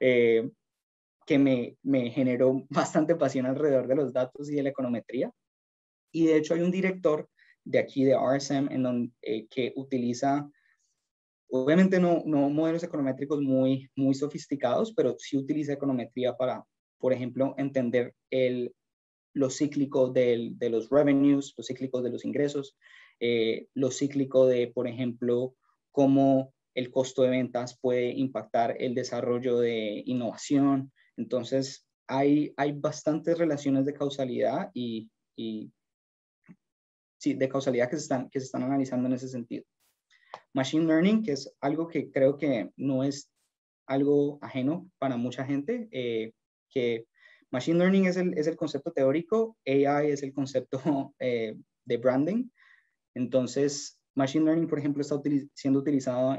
que me generó bastante pasión alrededor de los datos y de la econometría. Y de hecho hay un director de aquí de RSM que utiliza, obviamente no modelos econométricos muy sofisticados, pero sí utiliza econometría para, por ejemplo, entender lo cíclico de los revenues, los cíclicos de los ingresos, lo cíclico de, por ejemplo, cómo el costo de ventas puede impactar el desarrollo de innovación. Entonces, hay bastantes relaciones de causalidad y sí, de causalidad que se están analizando en ese sentido. Machine Learning, que es algo que creo que no es algo ajeno para mucha gente, que Machine Learning es el concepto teórico, AI es el concepto de branding. Entonces, Machine Learning, por ejemplo, está siendo utilizado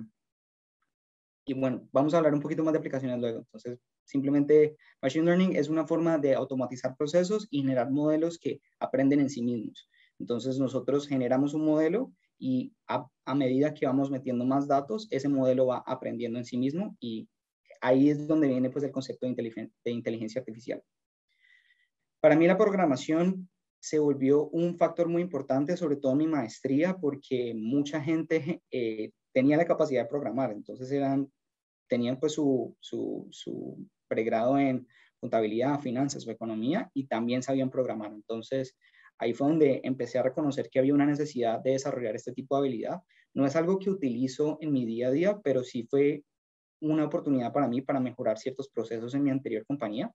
y bueno, vamos a hablar un poquito más de aplicaciones luego. Entonces, simplemente Machine Learning es una forma de automatizar procesos y generar modelos que aprenden en sí mismos. Entonces, nosotros generamos un modelo y a medida que vamos metiendo más datos, ese modelo va aprendiendo en sí mismo y ahí es donde viene pues el concepto de inteligencia artificial. Para mí la programación se volvió un factor muy importante, sobre todo en mi maestría, porque mucha gente tenía la capacidad de programar, entonces tenían pues su pregrado en contabilidad, finanzas o economía y también sabían programar. Entonces ahí fue donde empecé a reconocer que había una necesidad de desarrollar este tipo de habilidad. No es algo que utilizo en mi día a día, pero sí fue una oportunidad para mí para mejorar ciertos procesos en mi anterior compañía.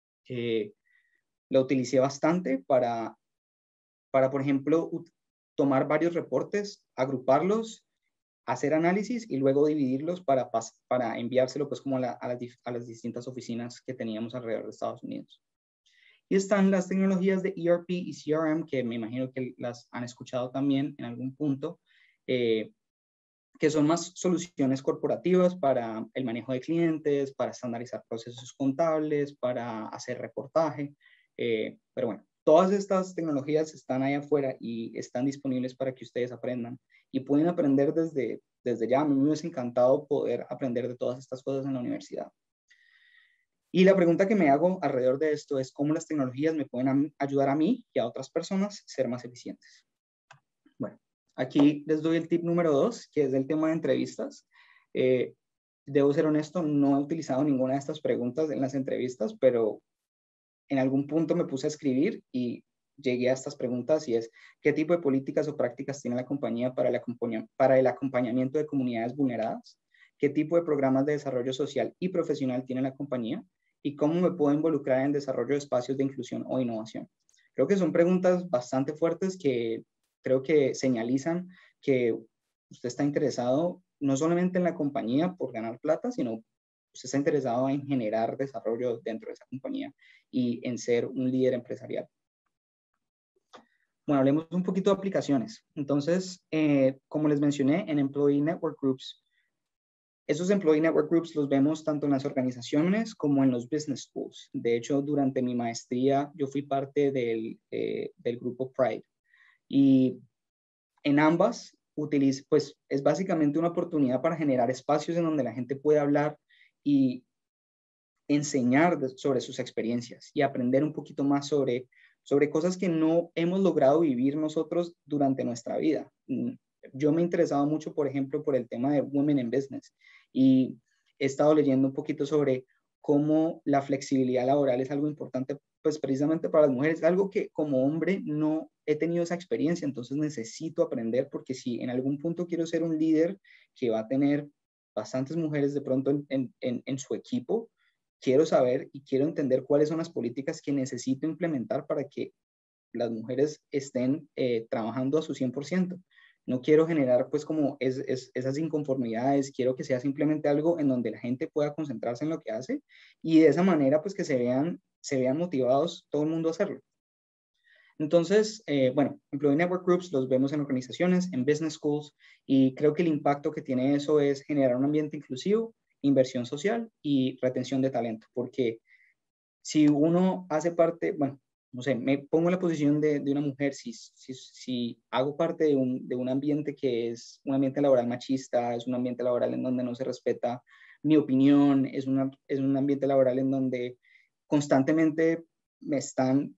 Lo utilicé bastante para por ejemplo, tomar varios reportes, agruparlos, hacer análisis y luego dividirlos para enviárselo pues como a las distintas oficinas que teníamos alrededor de Estados Unidos. Y están las tecnologías de ERP y CRM, que me imagino que las han escuchado también en algún punto, que que son más soluciones corporativas para el manejo de clientes, para estandarizar procesos contables, para hacer reportaje. Pero bueno, todas estas tecnologías están ahí afuera y están disponibles para que ustedes aprendan. Y pueden aprender desde ya. A mí me hubiese encantado poder aprender de todas estas cosas en la universidad. Y la pregunta que me hago alrededor de esto es cómo las tecnologías me pueden ayudar a mí y a otras personas a ser más eficientes. Bueno, aquí les doy el tip número 2, que es el tema de entrevistas. Debo ser honesto, no he utilizado ninguna de estas preguntas en las entrevistas, pero en algún punto me puse a escribir y llegué a estas preguntas y es, ¿qué tipo de políticas o prácticas tiene la compañía para el acompañamiento de comunidades vulneradas? ¿Qué tipo de programas de desarrollo social y profesional tiene la compañía? ¿Y cómo me puedo involucrar en el desarrollo de espacios de inclusión o innovación? Creo que son preguntas bastante fuertes que creo que señalizan que usted está interesado no solamente en la compañía por ganar plata, sino usted está interesado en generar desarrollo dentro de esa compañía y en ser un líder empresarial. Bueno, hablemos un poquito de aplicaciones. Entonces, como les mencioné, en Employee Network Groups, esos Employee Network Groups los vemos tanto en las organizaciones como en los business schools. De hecho, durante mi maestría, yo fui parte del grupo Pride. Y en ambas, pues es básicamente una oportunidad para generar espacios en donde la gente puede hablar y enseñar sobre sus experiencias y aprender un poquito más sobre cosas que no hemos logrado vivir nosotros durante nuestra vida. Yo me he interesado mucho, por ejemplo, por el tema de Women in Business y he estado leyendo un poquito sobre cómo la flexibilidad laboral es algo importante, pues precisamente para las mujeres, algo que como hombre no he tenido esa experiencia, entonces necesito aprender porque si en algún punto quiero ser un líder que va a tener bastantes mujeres de pronto en su equipo, quiero saber y quiero entender cuáles son las políticas que necesito implementar para que las mujeres estén trabajando a su 100%. No quiero generar pues como esas inconformidades, quiero que sea simplemente algo en donde la gente pueda concentrarse en lo que hace y de esa manera pues que se vean motivados todo el mundo a hacerlo. Entonces, bueno, Employee Network Groups los vemos en organizaciones, en business schools y creo que el impacto que tiene eso es generar un ambiente inclusivo, inversión social y retención de talento, porque si uno hace parte, bueno, no sé, me pongo en la posición de una mujer, si hago parte de un ambiente que es un ambiente laboral machista, es un ambiente laboral en donde no se respeta mi opinión, es un ambiente laboral en donde constantemente me están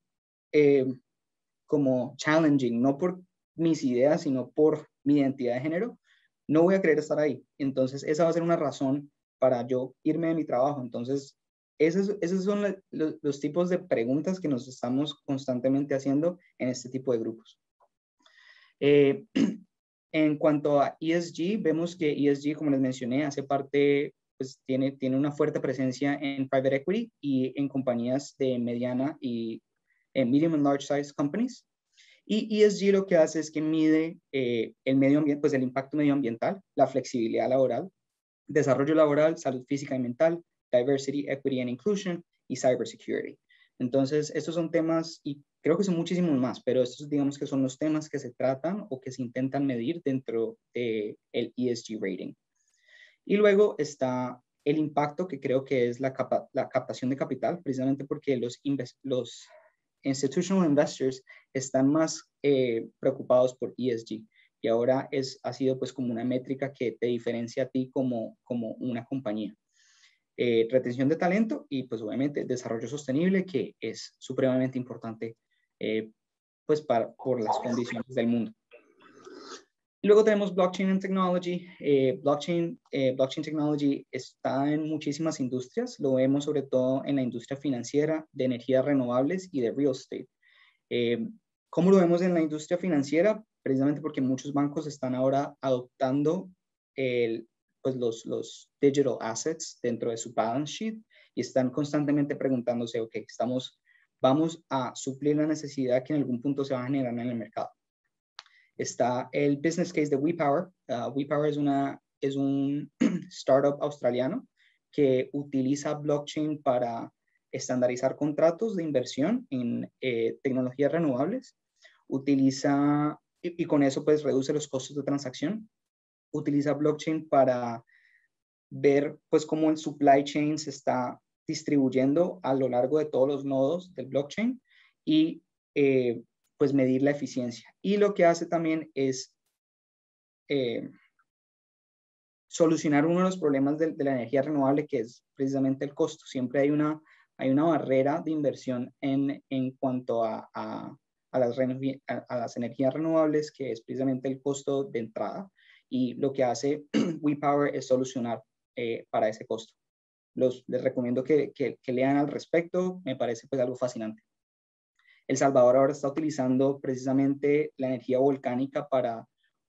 como challenging, no por mis ideas, sino por mi identidad de género, no voy a querer estar ahí. Entonces, esa va a ser una razón para yo irme de mi trabajo. Entonces, esos son los tipos de preguntas que nos estamos constantemente haciendo en este tipo de grupos. En cuanto a ESG, vemos que ESG, como les mencioné, hace parte, pues tiene una fuerte presencia en private equity y en compañías de mediana y medium and large size companies. Y ESG lo que hace es que mide el medio ambiente, pues el impacto medioambiental, la flexibilidad laboral, desarrollo laboral, salud física y mental, diversity, equity and inclusion y cybersecurity. Entonces, estos son temas y creo que son muchísimos más, pero estos digamos que son los temas que se tratan o que se intentan medir dentro del ESG rating. Y luego está el impacto que creo que es la captación de capital, precisamente porque los institutional investors están más preocupados por ESG y ahora ha sido pues como una métrica que te diferencia a ti como una compañía. Retención de talento y pues obviamente desarrollo sostenible que es supremamente importante pues por las condiciones del mundo. Y luego tenemos blockchain and technology. Blockchain technology está en muchísimas industrias. Lo vemos sobre todo en la industria financiera, de energías renovables y de real estate. ¿Cómo lo vemos en la industria financiera? Precisamente porque muchos bancos están ahora adoptando pues los digital assets dentro de su balance sheet y están constantemente preguntándose, ok, vamos a suplir la necesidad que en algún punto se va a generar en el mercado. Está el business case de WePower. WePower es un startup australiano que utiliza blockchain para estandarizar contratos de inversión en tecnologías renovables. Utiliza, y con eso pues reduce los costos de transacción. utiliza blockchain para ver pues cómo el supply chain se está distribuyendo a lo largo de todos los nodos del blockchain y pues medir la eficiencia. Y lo que hace también es solucionar uno de los problemas de la energía renovable, que es precisamente el costo. Siempre hay una barrera de inversión en cuanto a las energías renovables, que es precisamente el costo de entrada. Y lo que hace WePower es solucionar para ese costo. Les recomiendo que lean al respecto, me parece pues algo fascinante. El Salvador ahora está utilizando precisamente la energía volcánica para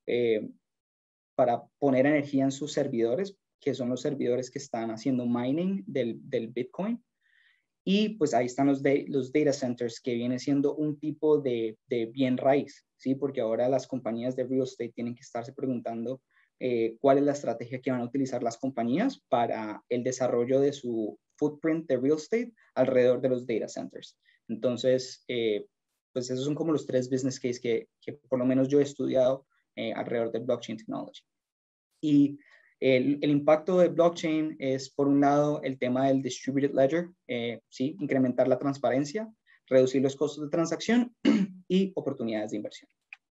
poner energía en sus servidores, que son los servidores que están haciendo mining del Bitcoin. Y pues ahí están los data centers, que viene siendo un tipo de bien raíz, ¿sí? Porque ahora las compañías de real estate tienen que estarse preguntando cuál es la estrategia que van a utilizar las compañías para el desarrollo de su footprint de real estate alrededor de los data centers. Entonces, pues esos son como los 3 business cases que por lo menos yo he estudiado alrededor de blockchain technology. Y el impacto de blockchain es, por un lado, el tema del distributed ledger, ¿sí? Incrementar la transparencia, reducir los costos de transacción y oportunidades de inversión.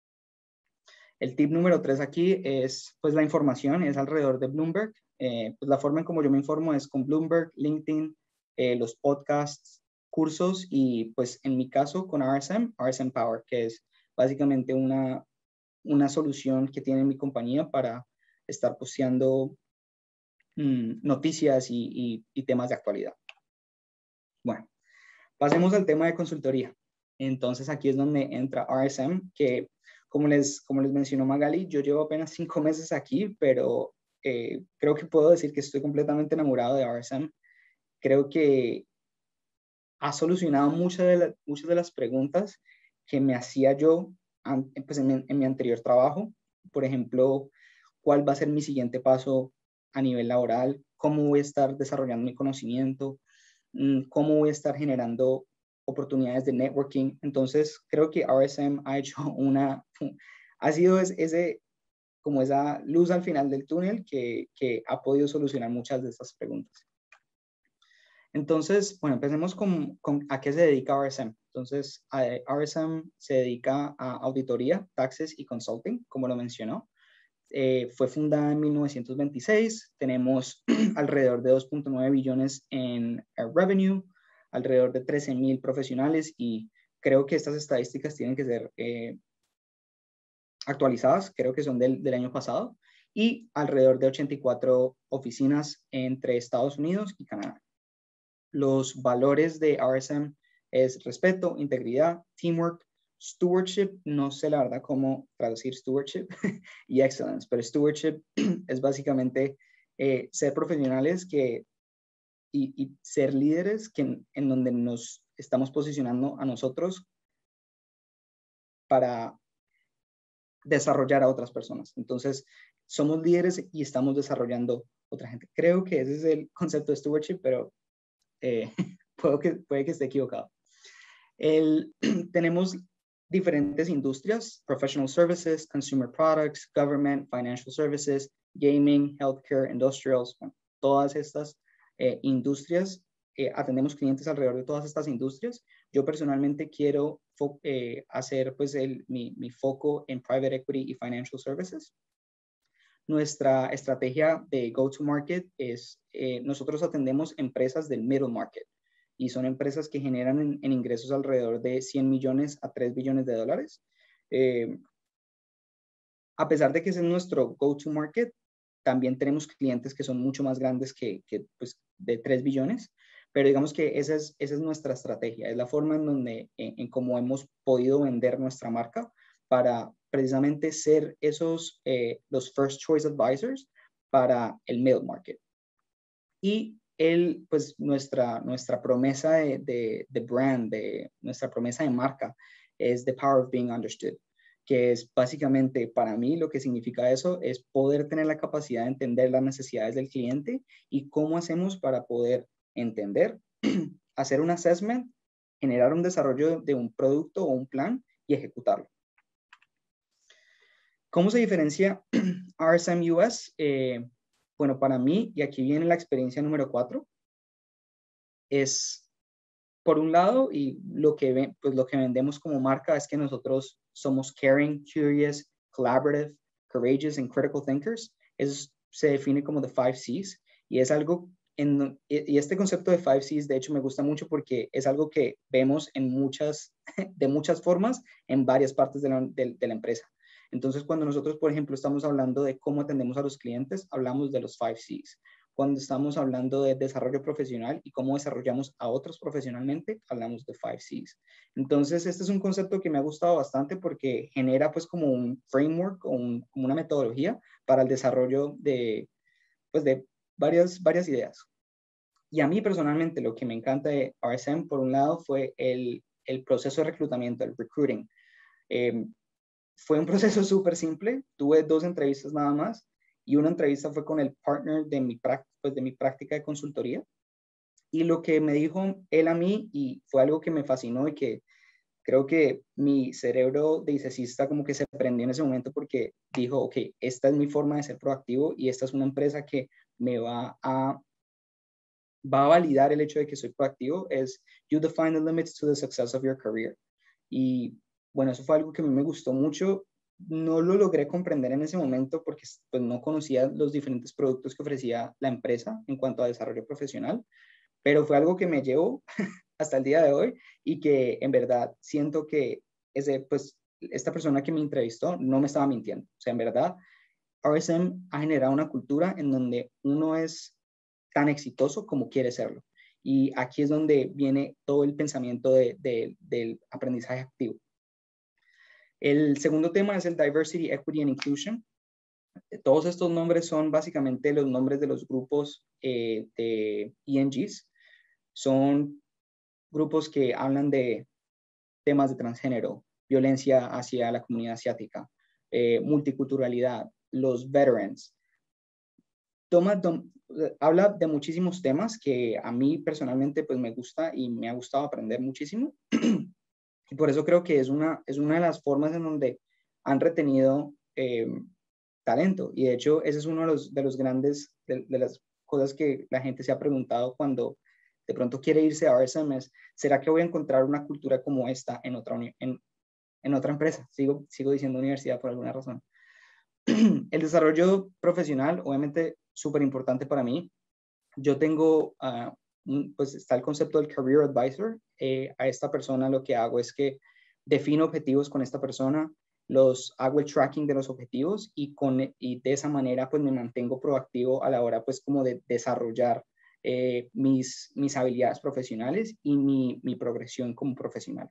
El tip número 3 aquí es, pues, la información, es alrededor de Bloomberg. Pues la forma en como yo me informo es con Bloomberg, LinkedIn, los podcasts, cursos y, pues, en mi caso, con RSM Power, que es básicamente una solución que tiene mi compañía para estar posteando noticias y temas de actualidad. Bueno, pasemos al tema de consultoría. Entonces aquí es donde entra RSM, que como les mencionó Magali, yo llevo apenas 5 meses aquí, pero creo que puedo decir que estoy completamente enamorado de RSM. Creo que ha solucionado muchas de las preguntas que me hacía yo pues en mi anterior trabajo. Por ejemplo, ¿cuál va a ser mi siguiente paso a nivel laboral? ¿Cómo voy a estar desarrollando mi conocimiento? ¿Cómo voy a estar generando oportunidades de networking? Entonces, creo que RSM ha hecho ha sido como esa luz al final del túnel que ha podido solucionar muchas de estas preguntas. Entonces, bueno, empecemos con a qué se dedica RSM. Entonces, RSM se dedica a auditoría, taxes y consulting, como lo mencionó. Fue fundada en 1926, tenemos alrededor de 2.9 billones en revenue, alrededor de 13,000 profesionales y creo que estas estadísticas tienen que ser actualizadas, creo que son del año pasado, y alrededor de 84 oficinas entre Estados Unidos y Canadá. Los valores de RSM es respeto, integridad, teamwork, stewardship, no sé la verdad cómo traducir stewardship, y excellence, pero stewardship es básicamente ser profesionales y ser líderes en donde nos estamos posicionando a nosotros para desarrollar a otras personas. Entonces, somos líderes y estamos desarrollando otra gente. Creo que ese es el concepto de stewardship, pero puede que esté equivocado. Tenemos diferentes industrias: professional services, consumer products, government, financial services, gaming, healthcare, industrials. Bueno, todas estas industrias, atendemos clientes alrededor de todas estas industrias. Yo personalmente quiero hacer pues mi foco en private equity y financial services. Nuestra estrategia de go-to-market es, nosotros atendemos empresas del middle market y son empresas que generan en ingresos alrededor de 100 millones a 3 billones de dólares. A pesar de que ese es nuestro go-to-market, también tenemos clientes que son mucho más grandes que pues, de 3 billones, pero digamos que esa es nuestra estrategia, es la forma en donde, en cómo hemos podido vender nuestra marca para precisamente ser los first choice advisors para el middle market. Y pues nuestra promesa de brand, nuestra promesa de marca es the power of being understood, que es básicamente, para mí lo que significa eso es poder tener la capacidad de entender las necesidades del cliente y cómo hacemos para poder entender, hacer un assessment, generar un desarrollo de un producto o un plan y ejecutarlo. ¿Cómo se diferencia RSM US? Bueno, para mí, y aquí viene la experiencia número 4, es, por un lado, y pues lo que vendemos como marca es que nosotros somos caring, curious, collaborative, courageous, and critical thinkers. Eso se define como the 5 Cs, y es algo, y este concepto de 5 Cs, de hecho, me gusta mucho porque es algo que vemos de muchas formas en varias partes de la empresa. Entonces, cuando nosotros, por ejemplo, estamos hablando de cómo atendemos a los clientes, hablamos de los 5 Cs. Cuando estamos hablando de desarrollo profesional y cómo desarrollamos a otros profesionalmente, hablamos de 5 Cs. Entonces, este es un concepto que me ha gustado bastante porque genera pues como un framework o como una metodología para el desarrollo pues, de varias ideas. Y a mí personalmente lo que me encanta de RSM, por un lado, fue el proceso de reclutamiento, el recruiting. Fue un proceso súper simple. Tuve 2 entrevistas nada más, y una entrevista fue con el partner de mi práctica de consultoría. Y lo que me dijo él a mí, y fue algo que me fascinó y que creo que mi cerebro de ICESista como que se prendió en ese momento, porque dijo, ok, esta es mi forma de ser proactivo y esta es una empresa que me va a validar el hecho de que soy proactivo, es you define the limits to the success of your career. Y bueno, eso fue algo que a mí me gustó mucho. No lo logré comprender en ese momento porque pues, no conocía los diferentes productos que ofrecía la empresa en cuanto a desarrollo profesional, pero fue algo que me llevó hasta el día de hoy, y que en verdad siento que pues, esta persona que me entrevistó no me estaba mintiendo. O sea, en verdad, RSM ha generado una cultura en donde uno es tan exitoso como quiere serlo. Y aquí es donde viene todo el pensamiento del aprendizaje activo. El segundo tema es el Diversity, Equity and Inclusion. Todos estos nombres son básicamente los nombres de los grupos de ENGs. Son grupos que hablan de temas de transgénero, violencia hacia la comunidad asiática, multiculturalidad, los veterans. Habla de muchísimos temas que a mí personalmente pues me gusta y me ha gustado aprender muchísimo. Y por eso creo que es una de las formas en donde han retenido talento. Y de hecho, ese es uno de los grandes, de las cosas que la gente se ha preguntado cuando de pronto quiere irse a RSM. ¿Será que voy a encontrar una cultura como esta en otra empresa? Sigo diciendo universidad por alguna razón. El desarrollo profesional, obviamente, súper importante para mí. Yo tengo, pues está el concepto del Career Advisor. A esta persona lo que hago es que defino objetivos con esta persona, hago el tracking de los objetivos, y de esa manera pues me mantengo proactivo a la hora pues como de desarrollar mis habilidades profesionales y mi progresión como profesional.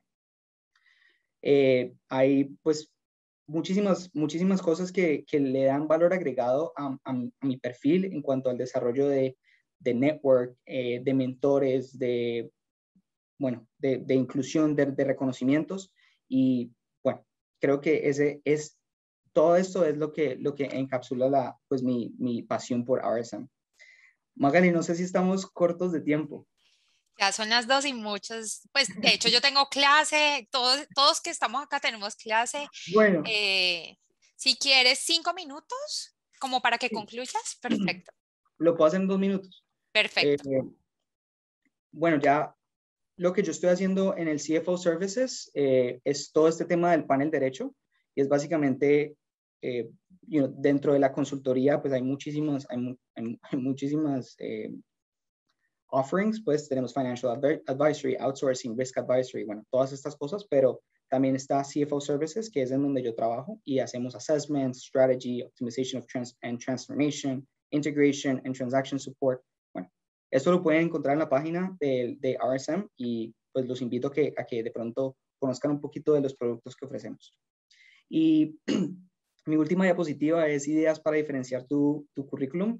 Hay pues muchísimas cosas que le dan valor agregado a mi perfil en cuanto al desarrollo de network, de mentores, de inclusión, de reconocimientos. Y bueno, creo que todo esto es lo que encapsula pues mi pasión por RSM. Magali, no sé si estamos cortos de tiempo. Ya son las 2 y muchos, pues de hecho yo tengo clase, todos que estamos acá tenemos clase. Bueno. Si quieres 5 minutos, como para que concluyas, perfecto. Lo puedo hacer en 2 minutos. Perfecto. Bueno, ya lo que yo estoy haciendo en el CFO Services es todo este tema del panel derecho, y es básicamente, dentro de la consultoría, pues hay muchísimas offerings. Pues tenemos Financial Advisory, Outsourcing, Risk Advisory, bueno, todas estas cosas, pero también está CFO Services, que es en donde yo trabajo, y hacemos assessments, strategy, optimization of and transformation, integration and transaction support. Bueno, esto lo pueden encontrar en la página de RSM, y pues los invito a que de pronto conozcan un poquito de los productos que ofrecemos. Y mi última diapositiva es ideas para diferenciar tu currículum.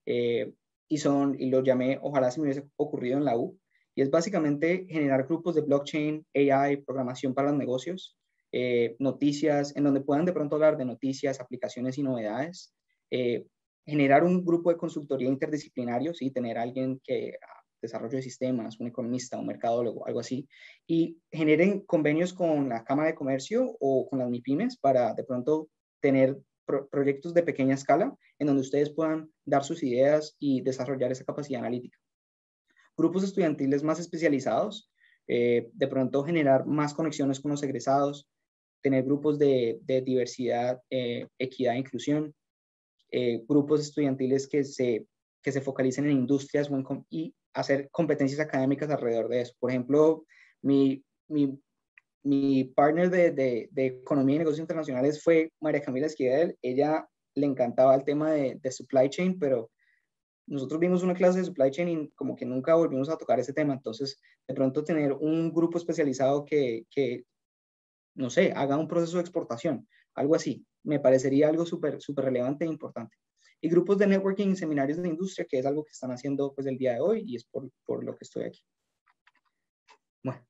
Y lo llamé ojalá se me hubiese ocurrido en la U, y es básicamente generar grupos de blockchain, AI, programación para los negocios, noticias, en donde puedan de pronto hablar de noticias, aplicaciones y novedades, generar un grupo de consultoría interdisciplinario, ¿sí? Tener alguien que desarrollo de sistemas, un economista, un mercadólogo, algo así, y generen convenios con la Cámara de Comercio o con las MIPYMES para de pronto tener proyectos de pequeña escala en donde ustedes puedan dar sus ideas y desarrollar esa capacidad analítica. Grupos estudiantiles más especializados, de pronto generar más conexiones con los egresados, tener grupos de diversidad, equidad e inclusión, grupos estudiantiles que se focalicen en industrias y hacer competencias académicas alrededor de eso. Por ejemplo, mi partner de Economía y Negocios Internacionales fue María Camila Esquivel. Ella le encantaba el tema de supply chain, pero nosotros vimos una clase de supply chain y como que nunca volvimos a tocar ese tema. Entonces, de pronto tener un grupo especializado que no sé, haga un proceso de exportación, algo así, me parecería algo súper relevante e importante. Y grupos de networking y seminarios de industria, que es algo que están haciendo pues el día de hoy y es por lo que estoy aquí. Bueno.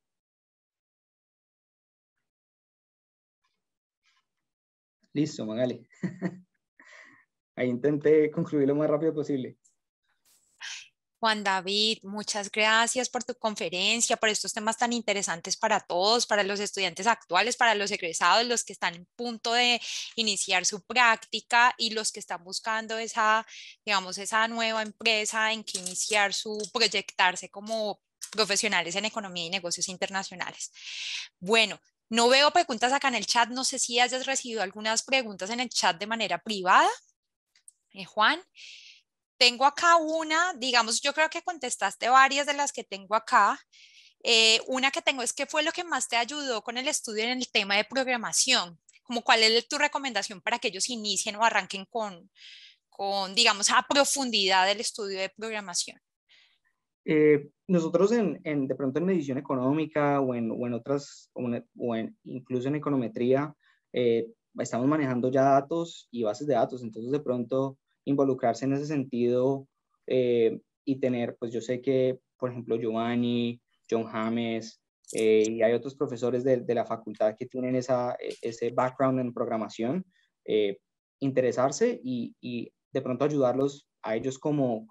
Listo, Magali. Ahí intenté concluir lo más rápido posible. Juan David, muchas gracias por tu conferencia, por estos temas tan interesantes para todos, para los estudiantes actuales, para los egresados, los que están en punto de iniciar su práctica y los que están buscando esa, digamos, esa nueva empresa en que iniciar su proyectarse como profesionales en economía y negocios internacionales. Bueno, no veo preguntas acá en el chat, no sé si hayas recibido algunas preguntas en el chat de manera privada, Juan. Tengo acá una, digamos, yo creo que contestaste varias de las que tengo acá. Una que tengo es, ¿qué fue lo que más te ayudó con el estudio en el tema de programación? Como cuál es tu recomendación para que ellos inicien o arranquen digamos, a profundidad el estudio de programación? Nosotros de pronto en medición económica o en otras, incluso en econometría, estamos manejando ya datos y bases de datos, entonces de pronto involucrarse en ese sentido y tener, pues yo sé que, por ejemplo, Giovanni, John James, y hay otros profesores de la facultad que tienen ese background en programación, interesarse y de pronto ayudarlos a ellos como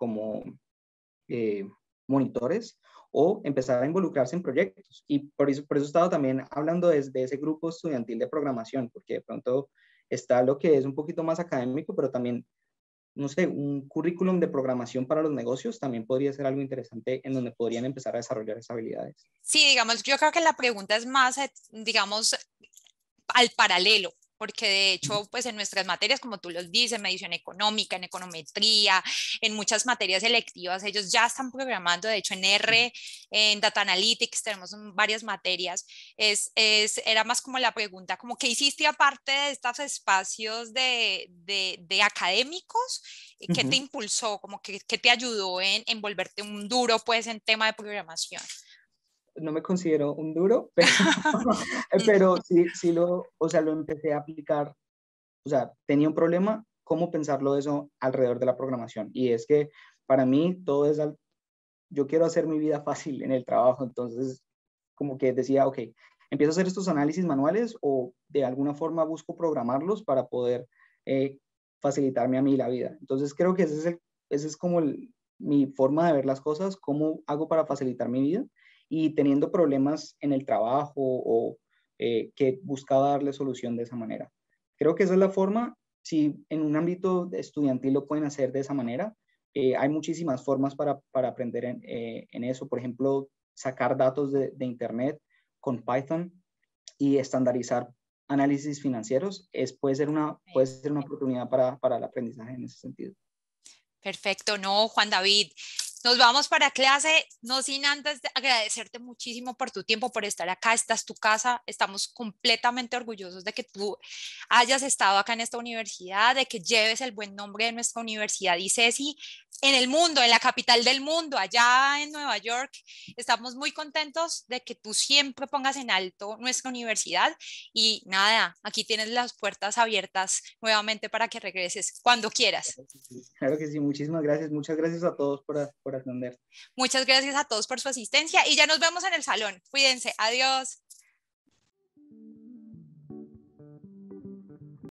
monitores o empezar a involucrarse en proyectos. Y por eso he estado también hablando de ese grupo estudiantil de programación, porque de pronto está lo que es un poquito más académico, pero también, no sé, un currículum de programación para los negocios también podría ser algo interesante en donde podrían empezar a desarrollar esas habilidades. Sí, digamos, yo creo que la pregunta es más, digamos, al paralelo, porque de hecho, pues en nuestras materias, como tú los dices, medición económica, en econometría, en muchas materias selectivas, ellos ya están programando, de hecho en R, en Data Analytics, tenemos varias materias, era más como la pregunta, como ¿qué hiciste aparte de estos espacios de académicos? ¿Qué te impulsó? Como ¿qué te ayudó en volverte un duro, pues, en tema de programación? No me considero un duro, pero sí lo empecé a aplicar. O sea, tenía un problema, ¿cómo pensarlo eso alrededor de la programación? Y es que para mí todo es, yo quiero hacer mi vida fácil en el trabajo, entonces como que decía, ok, empiezo a hacer estos análisis manuales o de alguna forma busco programarlos para poder facilitarme a mí la vida. Entonces creo que ese es como mi forma de ver las cosas, cómo hago para facilitar mi vida y teniendo problemas en el trabajo o que buscaba darle solución de esa manera. Creo que esa es la forma, si en un ámbito estudiantil lo pueden hacer de esa manera, hay muchísimas formas para aprender en eso. Por ejemplo, sacar datos de Internet con Python y estandarizar análisis financieros puede ser una oportunidad para el aprendizaje en ese sentido. Perfecto, no, Juan David. Nos vamos para clase, no sin antes de agradecerte muchísimo por tu tiempo, por estar acá. Esta es tu casa. Estamos completamente orgullosos de que tú hayas estado acá en esta universidad, de que lleves el buen nombre de nuestra universidad ICESI en el mundo, en la capital del mundo, allá en Nueva York. Estamos muy contentos de que tú siempre pongas en alto nuestra universidad y nada, aquí tienes las puertas abiertas nuevamente para que regreses cuando quieras. Claro que sí, muchísimas gracias. Muchas gracias a todos por atender. Muchas gracias a todos por su asistencia y ya nos vemos en el salón. Cuídense. Adiós.